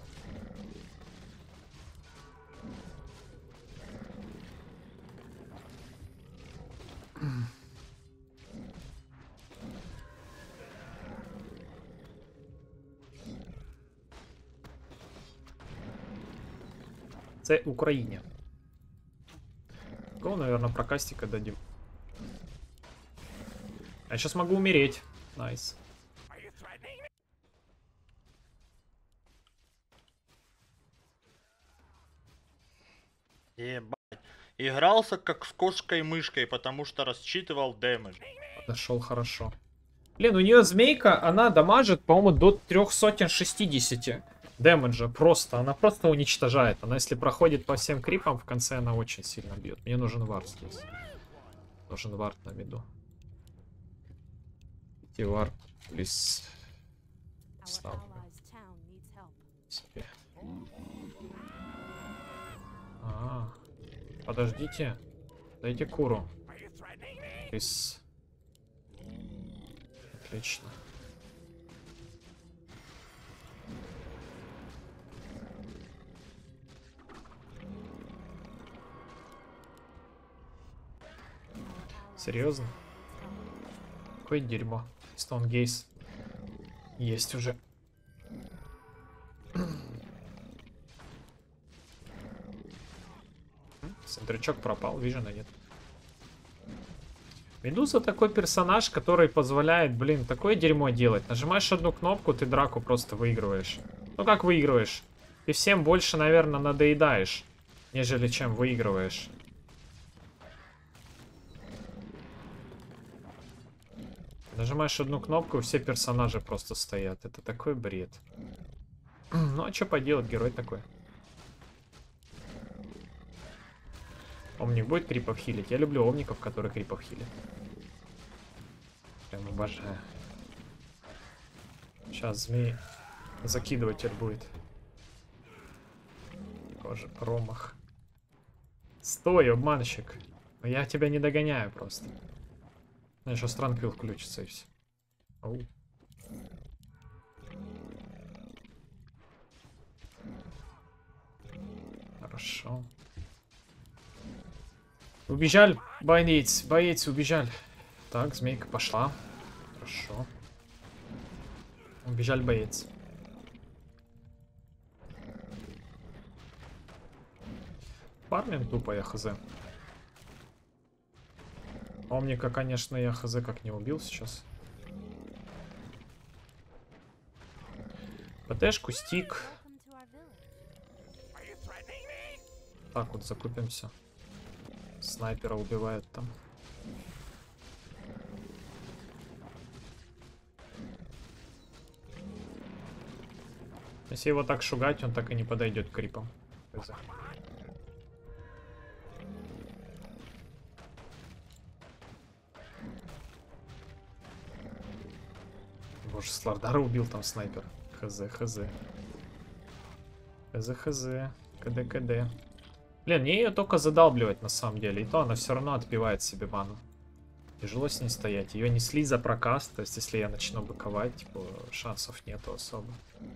Це Україна. Го, наверное, про кастика дадим. Я сейчас могу умереть. Найс. Ебать. Игрался как с кошкой-мышкой, потому что рассчитывал дэмэдж. Подошел хорошо. Блин, у нее змейка, она дамажит, по-моему, до трёхсот шестидесяти дэмэджа. Просто, она просто уничтожает. Она, если проходит по всем крипам, в конце она очень сильно бьет. Мне нужен вард здесь. Нужен вард на миду. Идти вард, плиз. Ставлю себе. А, подождите. Дайте куру. Плиз. Отлично. Серьезно? Какое дерьмо. Стоунгейс есть уже. Сентричок пропал, вижена нет. Медуза такой персонаж, который позволяет, блин, такое дерьмо делать. Нажимаешь одну кнопку, ты драку просто выигрываешь. Ну как выигрываешь? Ты всем больше, наверное, надоедаешь, нежели чем выигрываешь. Нажимаешь одну кнопку, и все персонажи просто стоят. Это такой бред. Ну а что поделать, герой такой. Омник будет крипов хилить? Я люблю омников, которые крипов хилят. Прям обожаю. Сейчас змей закидыватель будет. Тоже промах. Стой, обманщик. Но я тебя не догоняю просто. Ну, еще странквилл включится и все. Оу. Хорошо. Убежали, боец, боец, убежали. Так, змейка пошла. Хорошо. Убежали, боец. Фармим тупо, я хз. Омника, конечно, я хз как не убил сейчас. ПТшку, стик. Так вот, закупимся. Снайпера убивают там. Если его так шугать, он так и не подойдет к крипам. Боже, Слардара убил там снайпер. Хз, хз. Хз, хз. КД, КД. Блин, мне ее только задалбливать на самом деле. И то она все равно отбивает себе ману. Тяжело с ней стоять. Ее несли за прокаст. То есть, если я начну быковать, типа, шансов нету особо.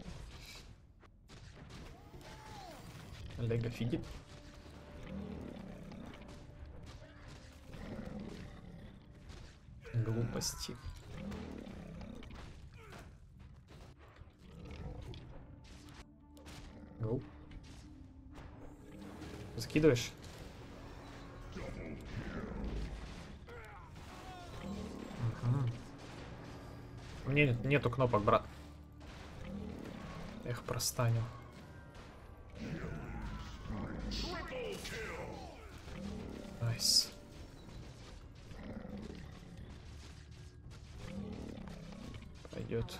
Лего фидит. Глупости. Гоу. Закидываешь? Угу. У меня нет, нету кнопок, брат. Эх, простанил. Найс. Пойдет.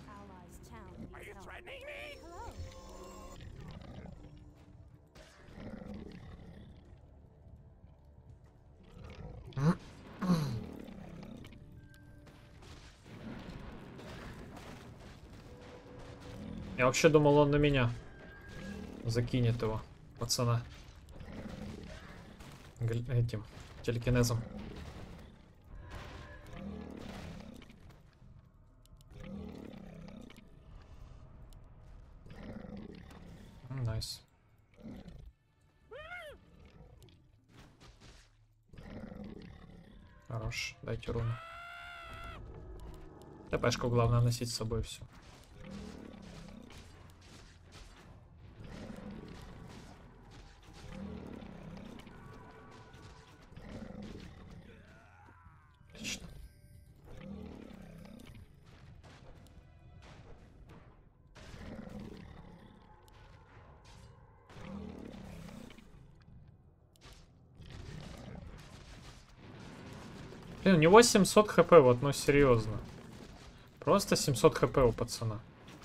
Я вообще думал, он на меня закинет его, пацана. Гл этим телекинезом. Найс. Хорош, дайте руну. ТПшку главное носить с собой, все. Отлично. Блин, у него семьсот хп, вот, ну серьезно. Просто семьсот хп у пацана.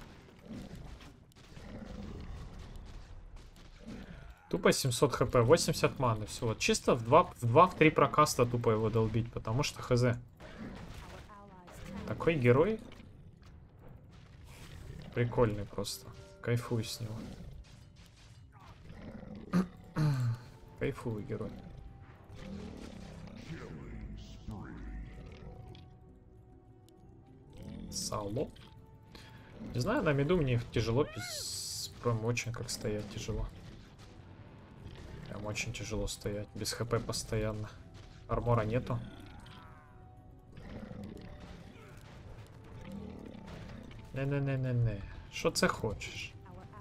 Тупо семьсот хп, восемьдесят маны, все. Вот чисто в два-три прокаста тупо его долбить, потому что хз. Такой герой. Прикольный просто. Кайфую с него. Кайфую герой. Сало. Не знаю, на миду мне тяжело, прям очень как стоять тяжело. Прям очень тяжело стоять, без хп постоянно. Армора нету. Не-не-не-не-не. Що це хочеш?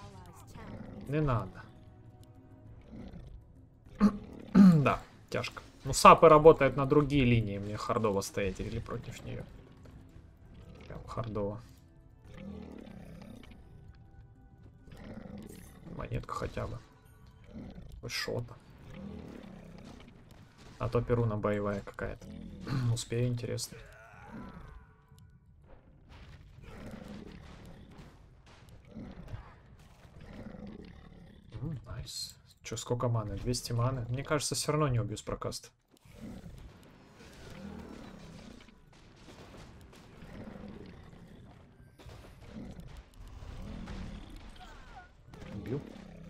Не надо. Да, тяжко. Ну, сапы работают на другие линии. Мне хардово стоять или против нее. Прям хардово. Монетка хотя бы. Шота. А то перуна боевая какая-то. Успею, интересно. Найс. Че, сколько маны? двести маны. Мне кажется, все равно не убью с прокаста. Убил.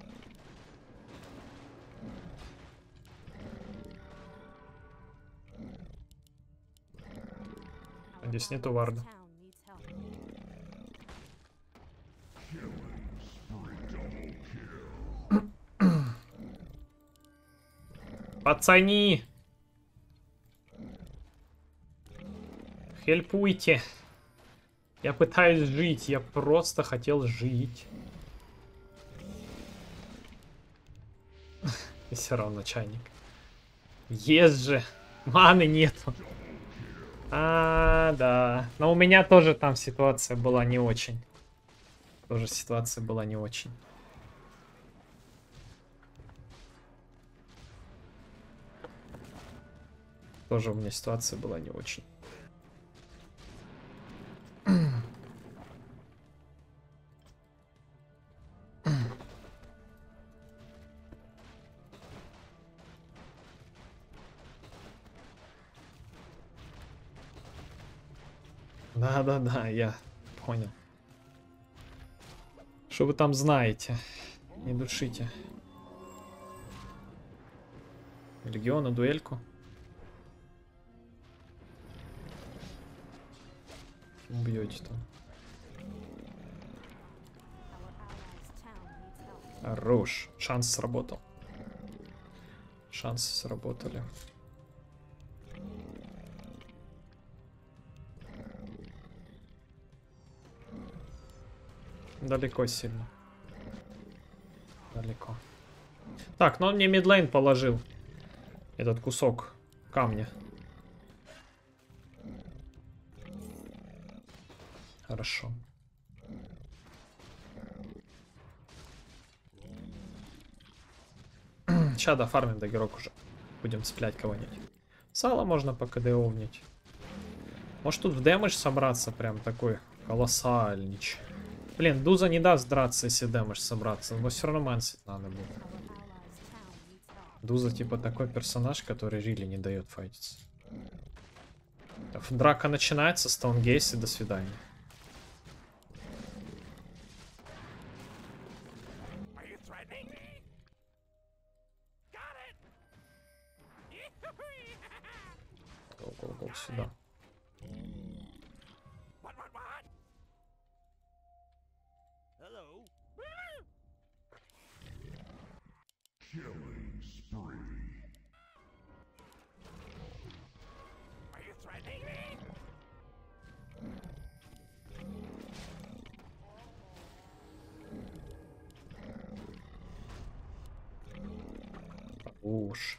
Здесь нету варда. Пацани! Хельпуйте! Я пытаюсь жить, я просто хотел жить. И все равно чайник. Есть же! Маны нету. А, да. Но у меня тоже там ситуация была не очень. Тоже ситуация была не очень. Тоже у меня ситуация была не очень. Да-да-да, я понял. Что вы там знаете? Не душите. Легиона, дуэльку. Убьете там. Хорош. Шанс сработал. Шансы сработали. Далеко сильно. Далеко. Так, но он мне мидлейн положил. Этот кусок камня. Хорошо. Сейчас дофармим до герок уже. Будем цеплять кого-нибудь. Сало можно по КДОвнить. Может тут в дэмэдж собраться прям такой колоссальнич. Блин, Дуза не даст драться, если дэмэдж собраться. Но все равно мансить надо будет. Дуза типа такой персонаж, который рили не дает файтиться. Драка начинается, стоунгейс и до свидания. Гоу-гоу-гоу сюда. Уж.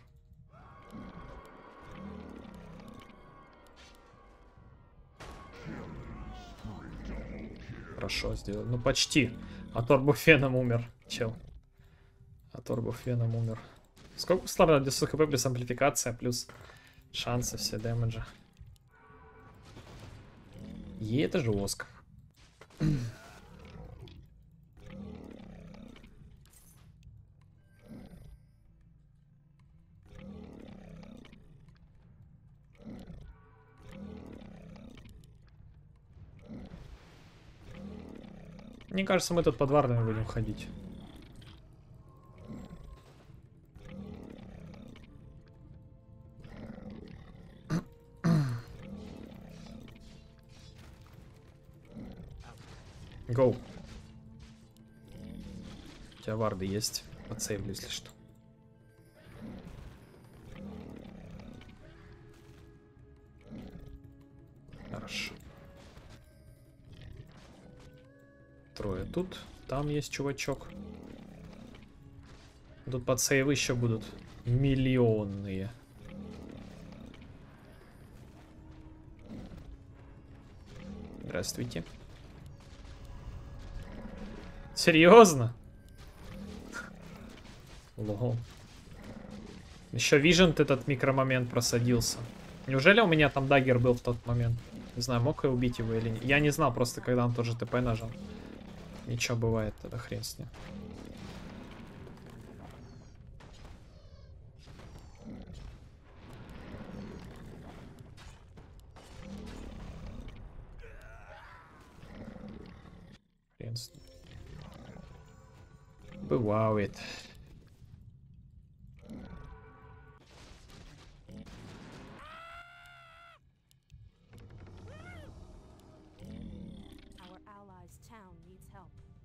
Хорошо сделал. Ну почти. А Торбуфеном умер, чел. А Торбуфеном умер. Сколько стало девятьсот хп плюс амплификация, плюс шансы все дэмэджа. И это жестко. Мне кажется, мы тут под вардами будем ходить. Гоу. У тебя варды есть. Подсейвлю, если что. Хорошо. Трое тут. Там есть чувачок. Тут подсейвы еще будут миллионные. Здравствуйте. Серьезно? Лол. Еще Вижент этот микромомент просадился. Неужели у меня там даггер был в тот момент? Не знаю, мог я убить его или нет. Я не знал просто, когда он тоже ТП нажал. Ничего, бывает, тогда хрен с ним. Хрен с ним. Бывает. Our allies' town needs help.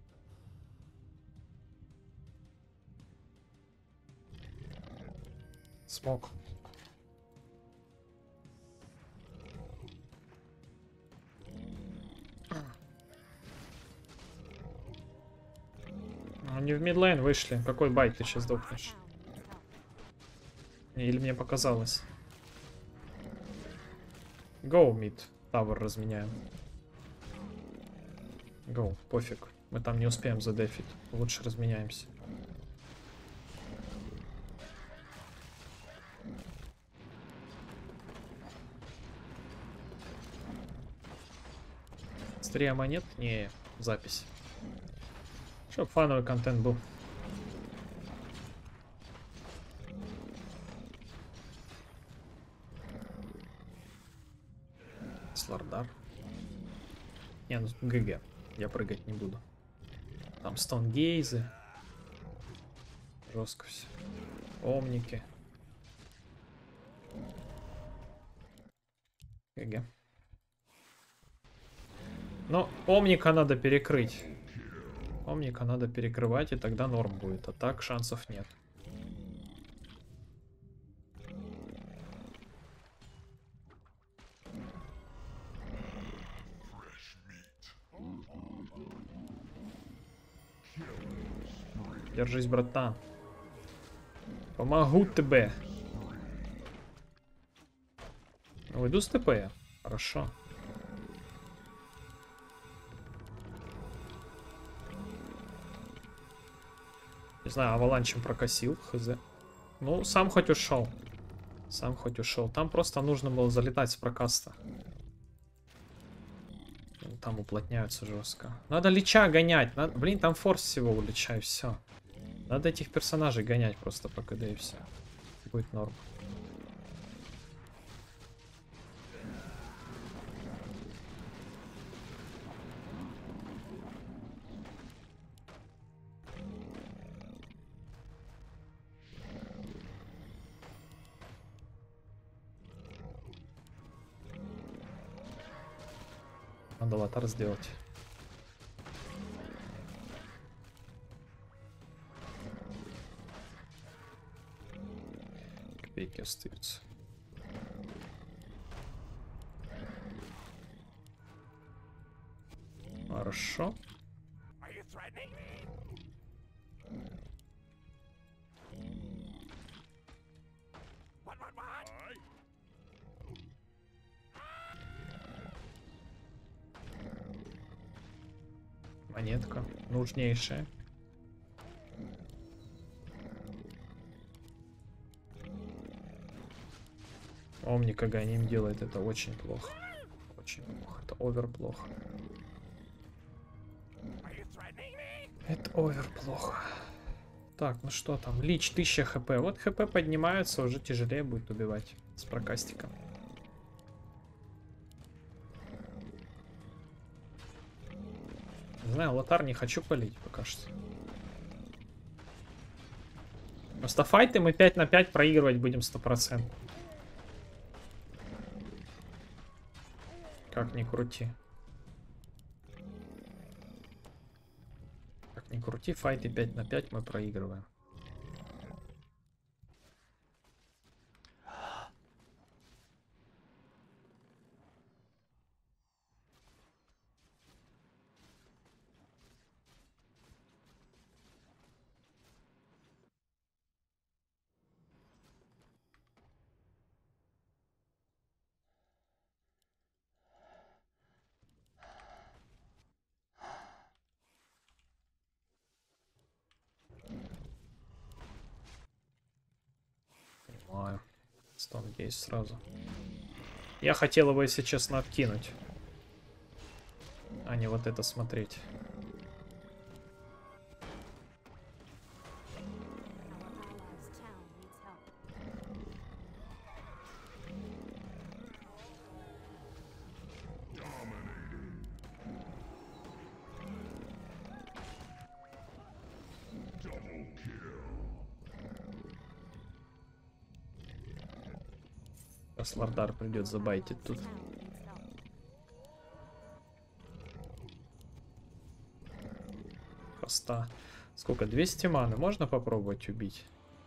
Смог. Они в мидлейн вышли. Какой байт ты сейчас сдохнешь? Town needs help. Или мне показалось? Go mid. Тавер разменяем. Go, пофиг. Мы там не успеем задефить. Лучше разменяемся. Стрия монет? Не, запись. Чтоб фановый контент был. Слардар. Не, ну ГГ. Я прыгать не буду. Там стонгейзы. Жестко все. Омники. ГГ. Но омника надо перекрыть. Омника надо перекрывать, и тогда норм будет. А так шансов нет. Держись, братан. Помогу тебе. Уйду с ТП. Хорошо. Не знаю, аваланчем прокосил, хз. Ну, сам хоть ушел. Сам хоть ушел. Там просто нужно было залетать с прокаста. Там уплотняются жестко. Надо Лича гонять. Надо... Блин, там форс всего у Лича, и все. Надо этих персонажей гонять просто по КД, и все. Будет норм. Надо лотар сделать. Копейки остаются. Хорошо. Монетка нужнейшая. Омника гоним делает, это очень плохо. Очень плохо. Это овер плохо. Это овер плохо. Так, ну что там? Лич тысяча хп. Вот хп поднимается, уже тяжелее будет убивать с прокастиком. Не знаю, лотар не хочу палить пока что. Просто файты мы пять на пять проигрывать будем сто процентов. Как ни крути. Как ни крути, файты пять на пять мы проигрываем. Понимаю. Стонгейс сразу. Я хотел его, если честно, откинуть. А не вот это смотреть. Сейчас Лордар придет забайтить тут. Хоста. Сколько? двести маны. Можно попробовать убить?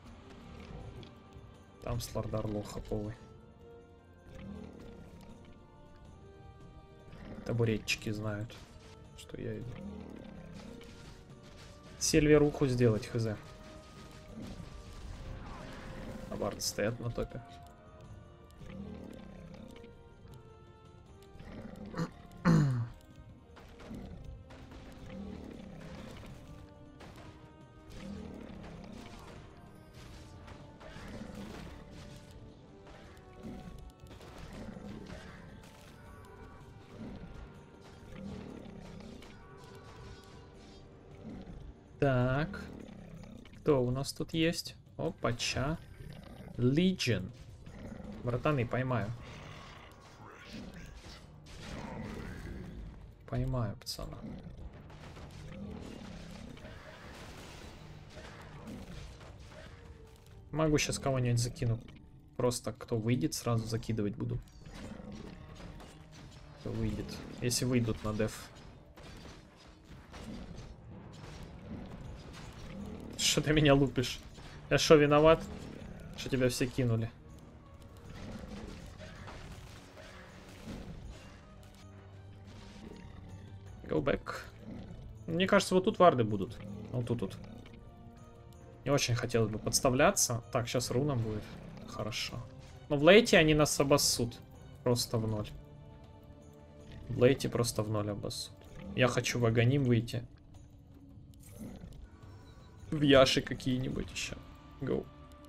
Там Слардар лох хаповый. Табуретчики знают, что я иду. Сильверуху сделать, хз. А Бард стоят на топе. Так. Кто у нас тут есть? Опача. Legion. Братаны, поймаю. Поймаю, пацана. Могу сейчас кого-нибудь закину. Просто кто выйдет, сразу закидывать буду. Кто выйдет. Если выйдут на деф. Что ты меня лупишь? Я что, виноват? Что тебя все кинули? Go back. Мне кажется, вот тут варды будут. Вот тут вот. Не очень хотелось бы подставляться. Так, сейчас руна будет. Хорошо. Но в лейте они нас обоссут. Просто в ноль. В лейте просто в ноль обоссут. Я хочу в Аганим выйти. В Яши какие-нибудь еще. Go.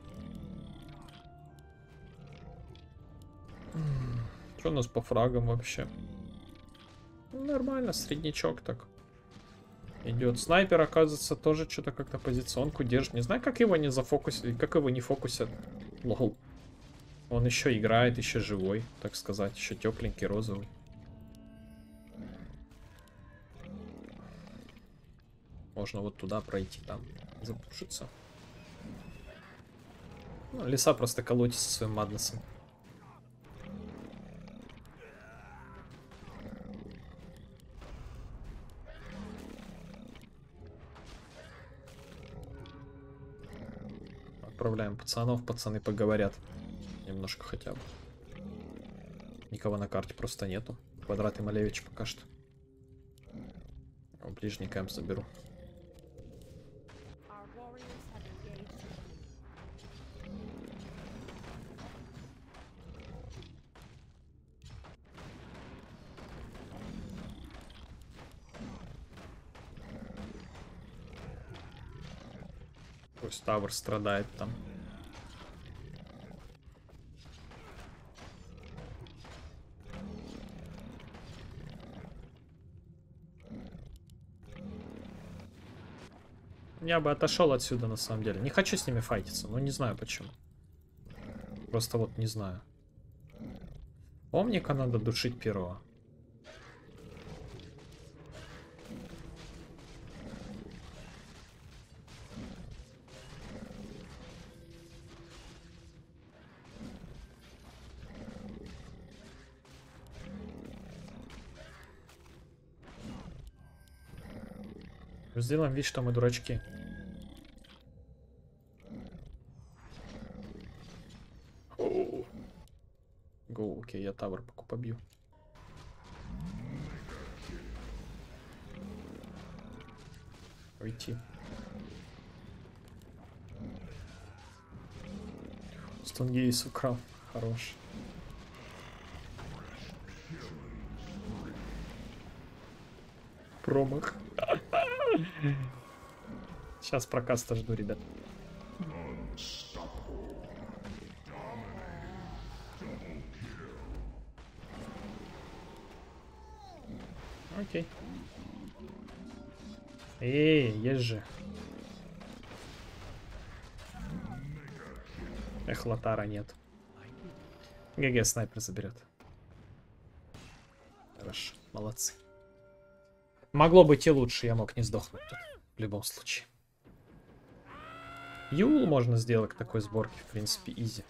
Что у нас по фрагам вообще? Ну, нормально, среднячок так. Идет. Снайпер, оказывается, тоже что-то как-то позиционку держит. Не знаю, как его не зафокусили, как его не фокусят. Лол. Он еще играет, еще живой, так сказать. Еще тепленький, розовый. Можно вот туда пройти, там запушиться. Ну, лиса просто колотится своим Маднесом. Отправляем пацанов, пацаны поговорят. Немножко хотя бы. Никого на карте просто нету. Квадрат и Малевич пока что. Ближний кэмп заберу. Пусть Тавр страдает там. Я бы отошел отсюда на самом деле. Не хочу с ними файтиться, но не знаю почему. Просто вот не знаю. Омника надо душить первого. Сделаем вид, что мы дурачки. Гоу, окей, я тавр поку побью. Уйти. Стонгейс украл. Хорош. Промах. Сейчас прокаста жду, ребят. Окей. Эй, есть же. Эх, Лотара нет. ГГ снайпер заберет. Хорошо, молодцы. Могло быть и лучше, я мог не сдохнуть тут. В любом случае. Юл можно сделать к такой сборке, в принципе, изи.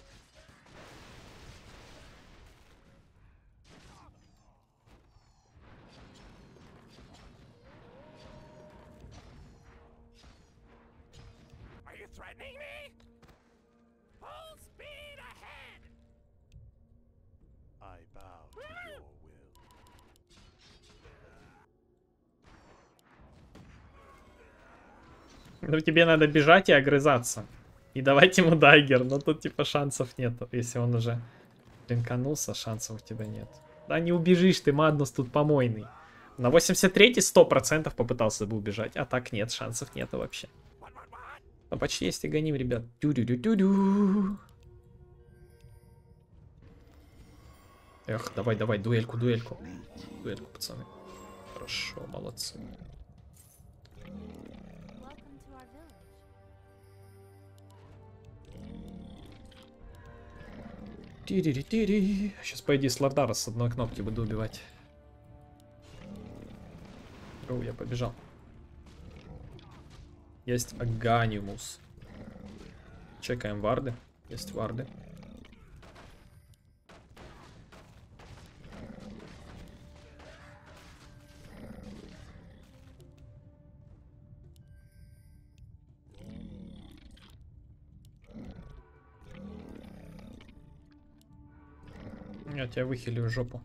Ну, тебе надо бежать и огрызаться. И давать ему дайгер. Но тут, типа, шансов нет. Если он уже линканулся, шансов у тебя нет. Да не убежишь ты, Маднус тут помойный. На восемьдесят третий сто процентов попытался бы убежать. А так нет, шансов нету вообще. Ну, почти есть и гоним, ребят. Тю-дю-дю-дю-дю. Эх, давай, давай, дуэльку, дуэльку. Дуэльку, пацаны. Хорошо, молодцы. Тири-ри-тири. Сейчас, по идее, Слардара с одной кнопки буду убивать. О, я побежал. Есть Аганимус. Чекаем варды. Есть варды. Я тебя выхилю в жопу.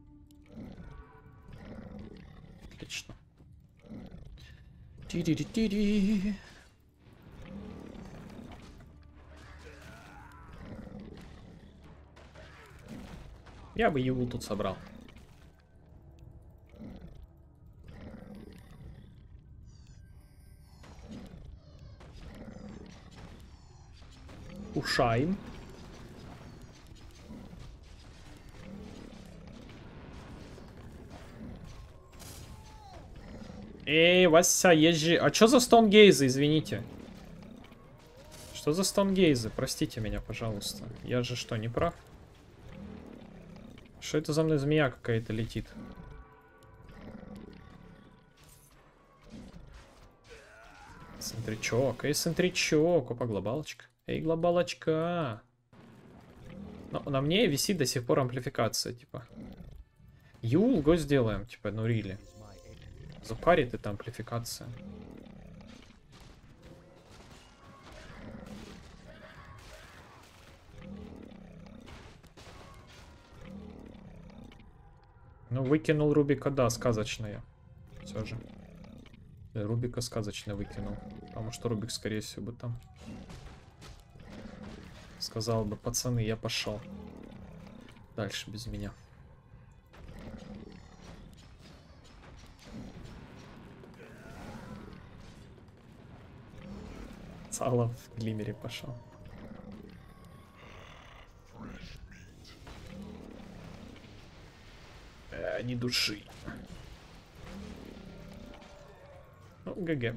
Отлично. Тири-ри-тири. Я бы его тут собрал. Ушаем. Эй, Вася, езжи. А что за стоунгейзы, извините? Что за стоунгейзы? Простите меня, пожалуйста. Я же что, не прав? Что это за мной змея какая-то летит? Центричок. Эй, центричок. Опа, глобалочка. Эй, глобалочка. Но на мне висит до сих пор амплификация, типа. Юл, го сделаем, типа, ну рили. Запарит это амплификация. Ну, выкинул Рубика, да, сказочная. Все же. Рубика сказочно выкинул. Потому что Рубик, скорее всего, бы там сказал бы: пацаны, я пошел. Дальше без меня. Сало в глимере пошел. Э, ни души. Ну, ГГ.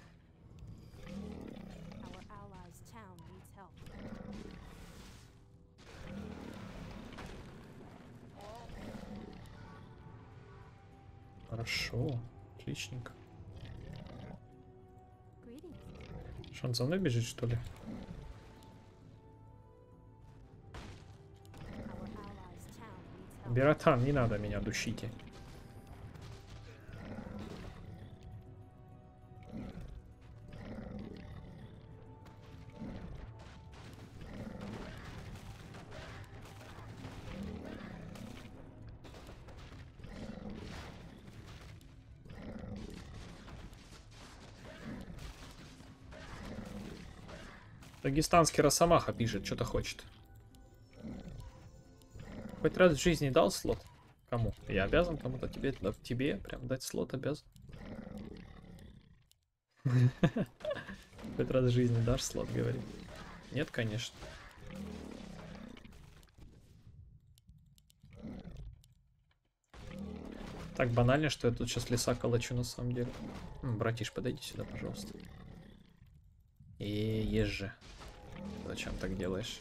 Хорошо, отличненько. Что, он за мной бежит, что ли? Биротан, не надо меня душите. Дагестанский Росомаха пишет, что-то хочет. Хоть раз в жизни дал слот? Кому? Я обязан кому-то тебе, да, тебе прям дать слот обязан. Хоть раз в жизни дашь слот, говорит. Нет, конечно. Так банально, что я тут сейчас леса калачу на самом деле. М, братиш, подойди сюда, пожалуйста. И ешь же. Зачем так делаешь?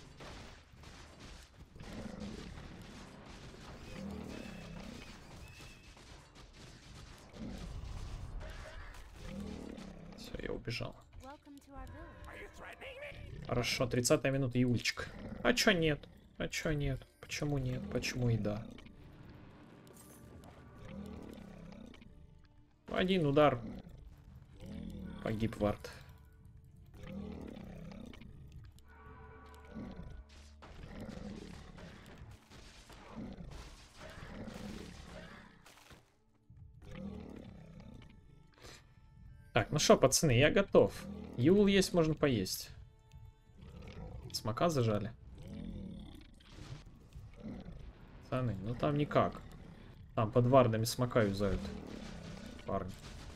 Все, я убежал. Welcome to our village. Хорошо, тридцатая минута, Юлечка. А чё нет? А чё нет? Почему нет? Почему и да? Один удар. Погиб Вард. Так, ну что, пацаны, я готов. Юл есть, можно поесть. Смока зажали. Пацаны, ну там никак. Там под вардами смока юзают. Парни.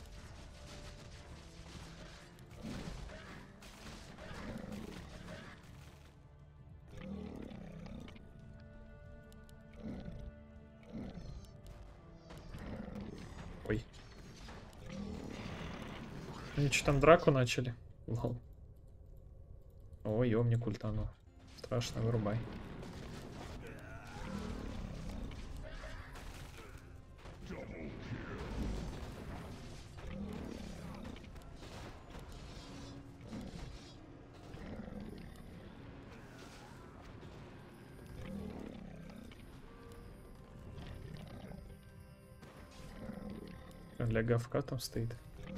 Ой. Они что там драку начали? Лол. Ой, ё, мне культану. Страшно, вырубай. Для говка там стоит.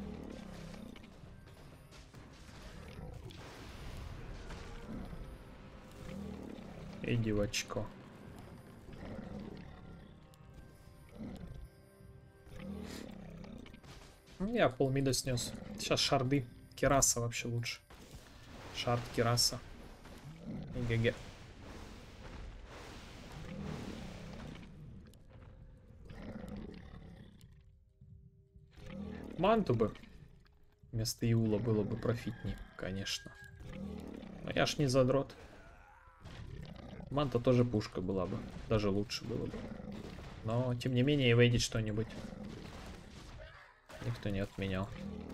Иди в очко. Я полмида снес. Сейчас шарды. Кераса вообще лучше. Шард, кераса. И ГГ. Манту бы вместо Иула было бы профитнее, конечно. Но я ж не задрот. Манта тоже пушка была бы. Даже лучше было бы. Но, тем не менее, и выйдет что-нибудь. Никто не отменял.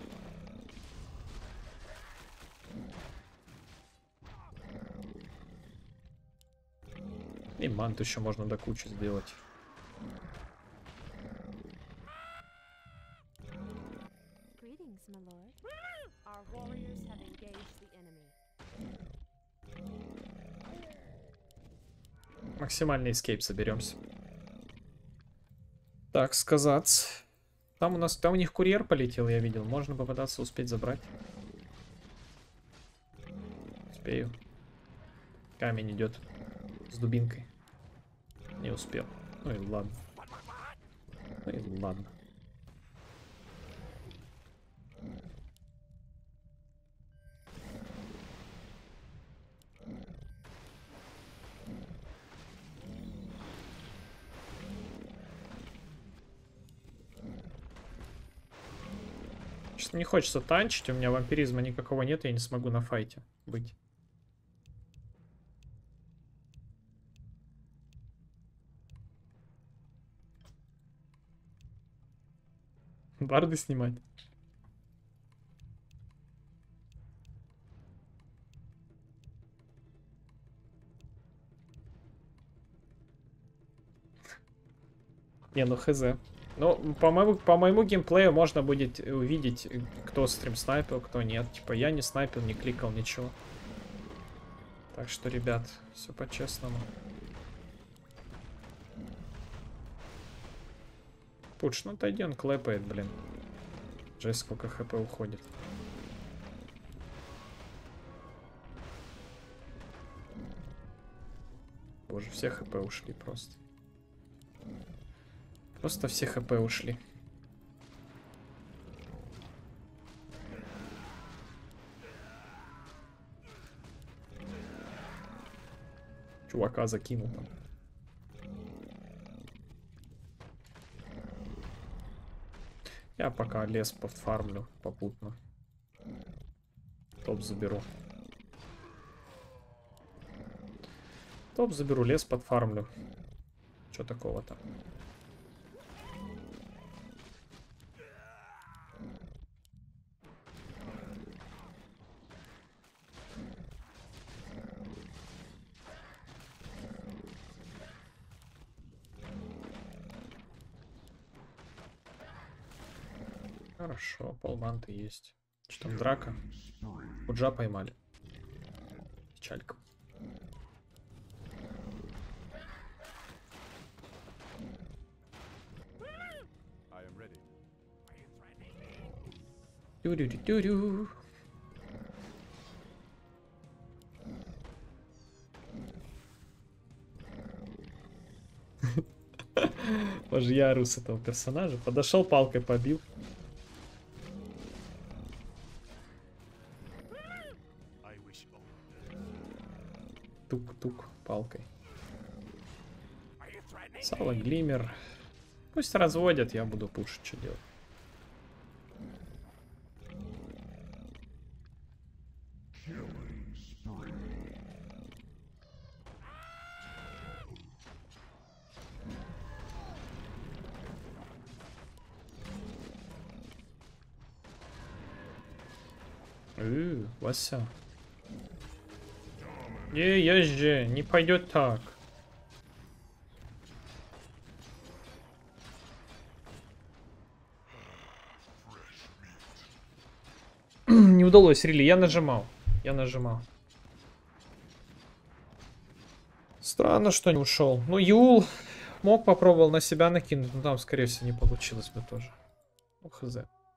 И манту еще можно до кучи сделать. Greetings, my lord. Our warriors have engaged the enemy. Максимальный эскейп соберемся. Так сказать. Там у нас, там у них курьер полетел, я видел. Можно попытаться успеть забрать. Успею. Камень идет с дубинкой. Не успел. Ну и ладно. Ну и ладно. Что-то не хочется танчить, у меня вампиризма никакого нет, я не смогу на файте быть. Барды снимать. Не, ну хз. Ну, по моему, по моему геймплею можно будет увидеть, кто стрим снайпил, кто нет. Типа, я не снайпил, не кликал, ничего. Так что, ребят, все по-честному. Пуч, ну отойди, он клэпает, блин. Жесть, сколько хп уходит. Боже, все хп ушли просто. Просто все хп ушли. Чувака закинул там. Я пока лес подфармлю попутно. Топ заберу. Топ заберу, лес подфармлю. Что такого-то? Хорошо, полманты есть. Что там, драка? Худжа поймали. Печалька. Тю-рю-рю-тю-рю. Боже, я ору с этого персонажа. Подошел, палкой побил. Тук-тук палкой. Сало, глиммер. Пусть разводят, я буду пушить, что делать. Э, Вася. Не, езжи, не пойдет так. Не удалось, Рили, я нажимал. Я нажимал. Странно, что не ушел. Ну, Юл мог попробовал на себя накинуть, но там, скорее всего, не получилось бы тоже. Ну, хз.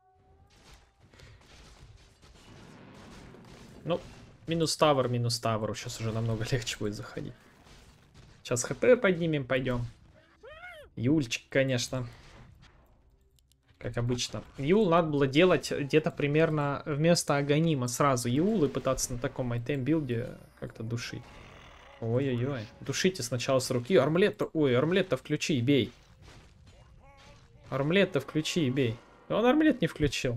Ну, минус тавер, минус тавер. Сейчас уже намного легче будет заходить. Сейчас хп поднимем, пойдем. Юльчик, конечно. Как обычно. Юл надо было делать где-то примерно вместо Аганима сразу Юл и пытаться на таком айтем-билде как-то душить. Ой-ой-ой. Душите сначала с руки. Армлет-то... Ой, армлет-то включи и бей. Армлет-то включи и бей. Он армлет не включил.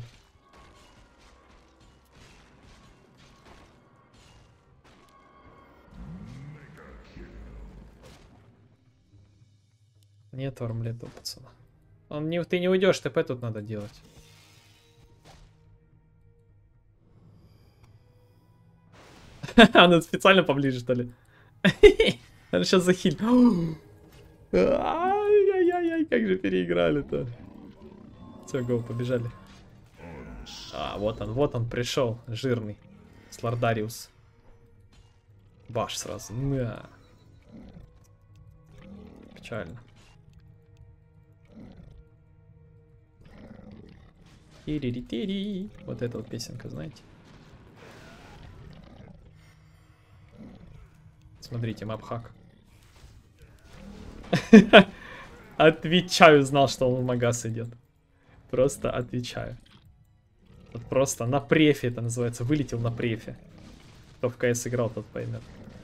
Нет армлета, пацана. Он не, ты не уйдешь, ТП тут надо делать. Она специально поближе, что ли? Она сейчас захилит. Ай-яй-яй, как же переиграли-то. Все, гоу, побежали. А, вот он, вот он пришел, жирный. Слардариус. Баш сразу. На. Печально. Тири-ри-тири. Вот эта вот песенка, знаете? Смотрите, мапхак. Отвечаю, знал, что он в магаз идет. Просто отвечаю. Вот просто на префе это называется. Вылетел на префе. Кто в КС играл, тот поймет.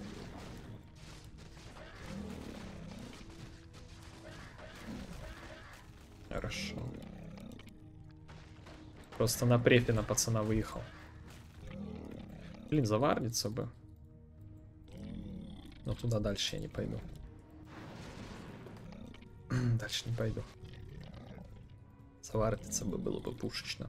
Хорошо. Просто на префе на пацана выехал. Блин, завардиться бы. Но туда дальше я не пойду. Дальше не пойду. Завардиться бы было бы пушечно.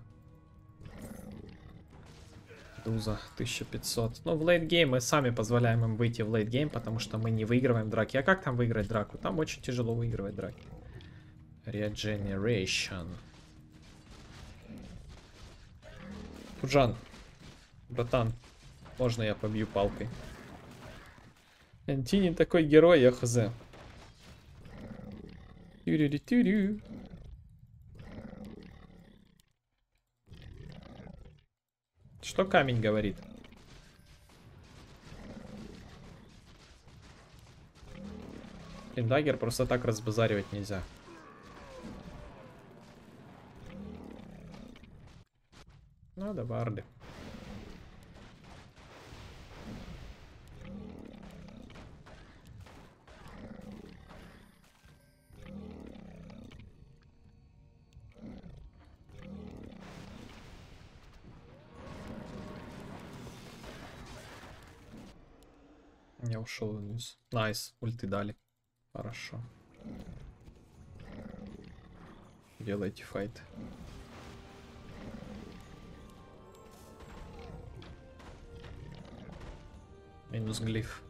Дуза тысяча пятьсот. Ну, в лейтгейм мы сами позволяем им выйти в лейтгейм, потому что мы не выигрываем драки. А как там выиграть драку? Там очень тяжело выигрывать драки. Regeneration. Худжан, братан, можно я побью палкой? Антини такой герой, я хз. Тюрю-тюрю. Что камень говорит? Дагер просто так разбазаривать нельзя. Надо варды. Я ушел вниз. Найс, ульты дали. Хорошо. Делайте файт. Минус глиф.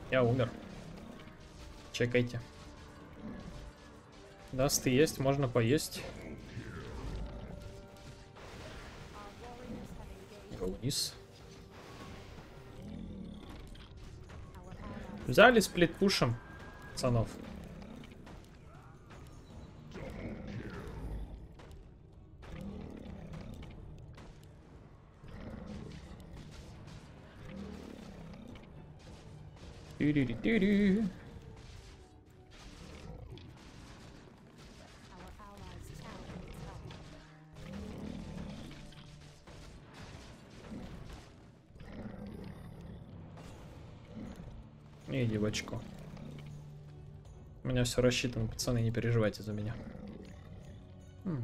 Я умер. Чекайте. Дасты есть, можно поесть. Го вниз. Взяли сплит-пушем, пацанов. Тири-ри-тири. Иди в очко. У меня все рассчитано, пацаны, не переживайте за меня. М.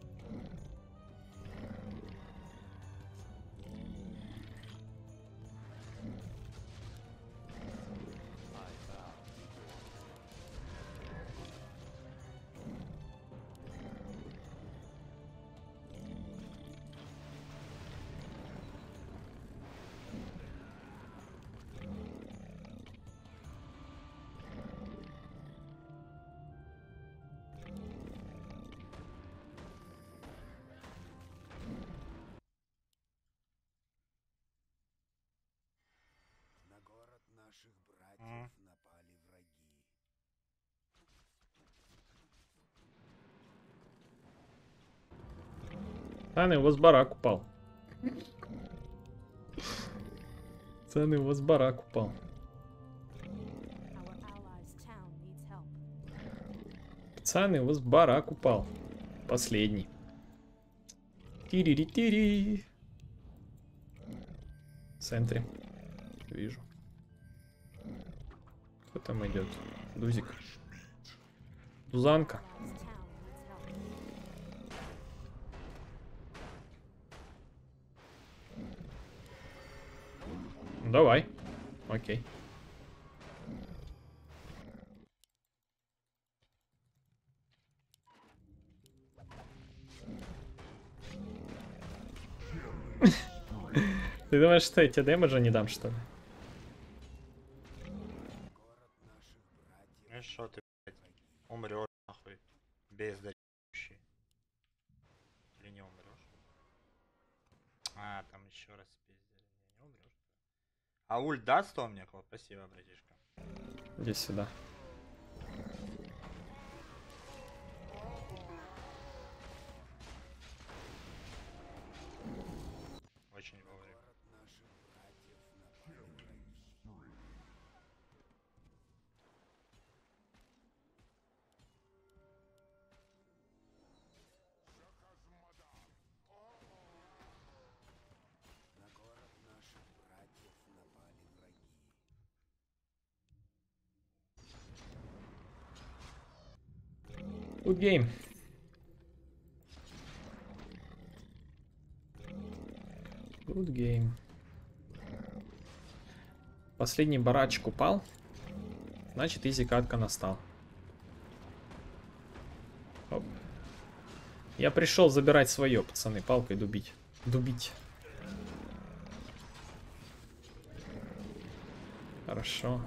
На город наших братьев М. напали враги. Пацаны, у вас барак упал. Пацаны, у вас барак упал. Our allies' town needs help. Пацаны, у вас барак упал. Последний. Тири-ри-тири. В центре. Вижу. Кто там идет? Дузик. Дузанка. Allies' town needs help. Ну, давай. Окей. Ты думаешь, что я тебе дэмэджа не дам, что ли? Город наших братьев. Ну и шо ты, блядь, умрёшь, нахуй, бездарящий. Или не умрёшь? А, там еще раз пиздили. Не, не умрёшь. А ульт даст он мне? Клоп? Спасибо, братишка. Иди сюда. Очень вовремя. Город наших братьев напали враги. На город наших братьев напали враги. Good game. Good game. Последний барачек упал. Значит, изи катка настал. Оп. Я пришел забирать свое, пацаны, палкой дубить. Дубить. Хорошо.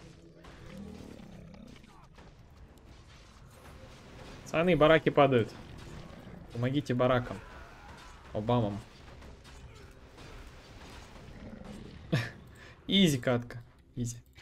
Пацаны, бараки падают. Помогите баракам. Обамам. Изи катка. Изи.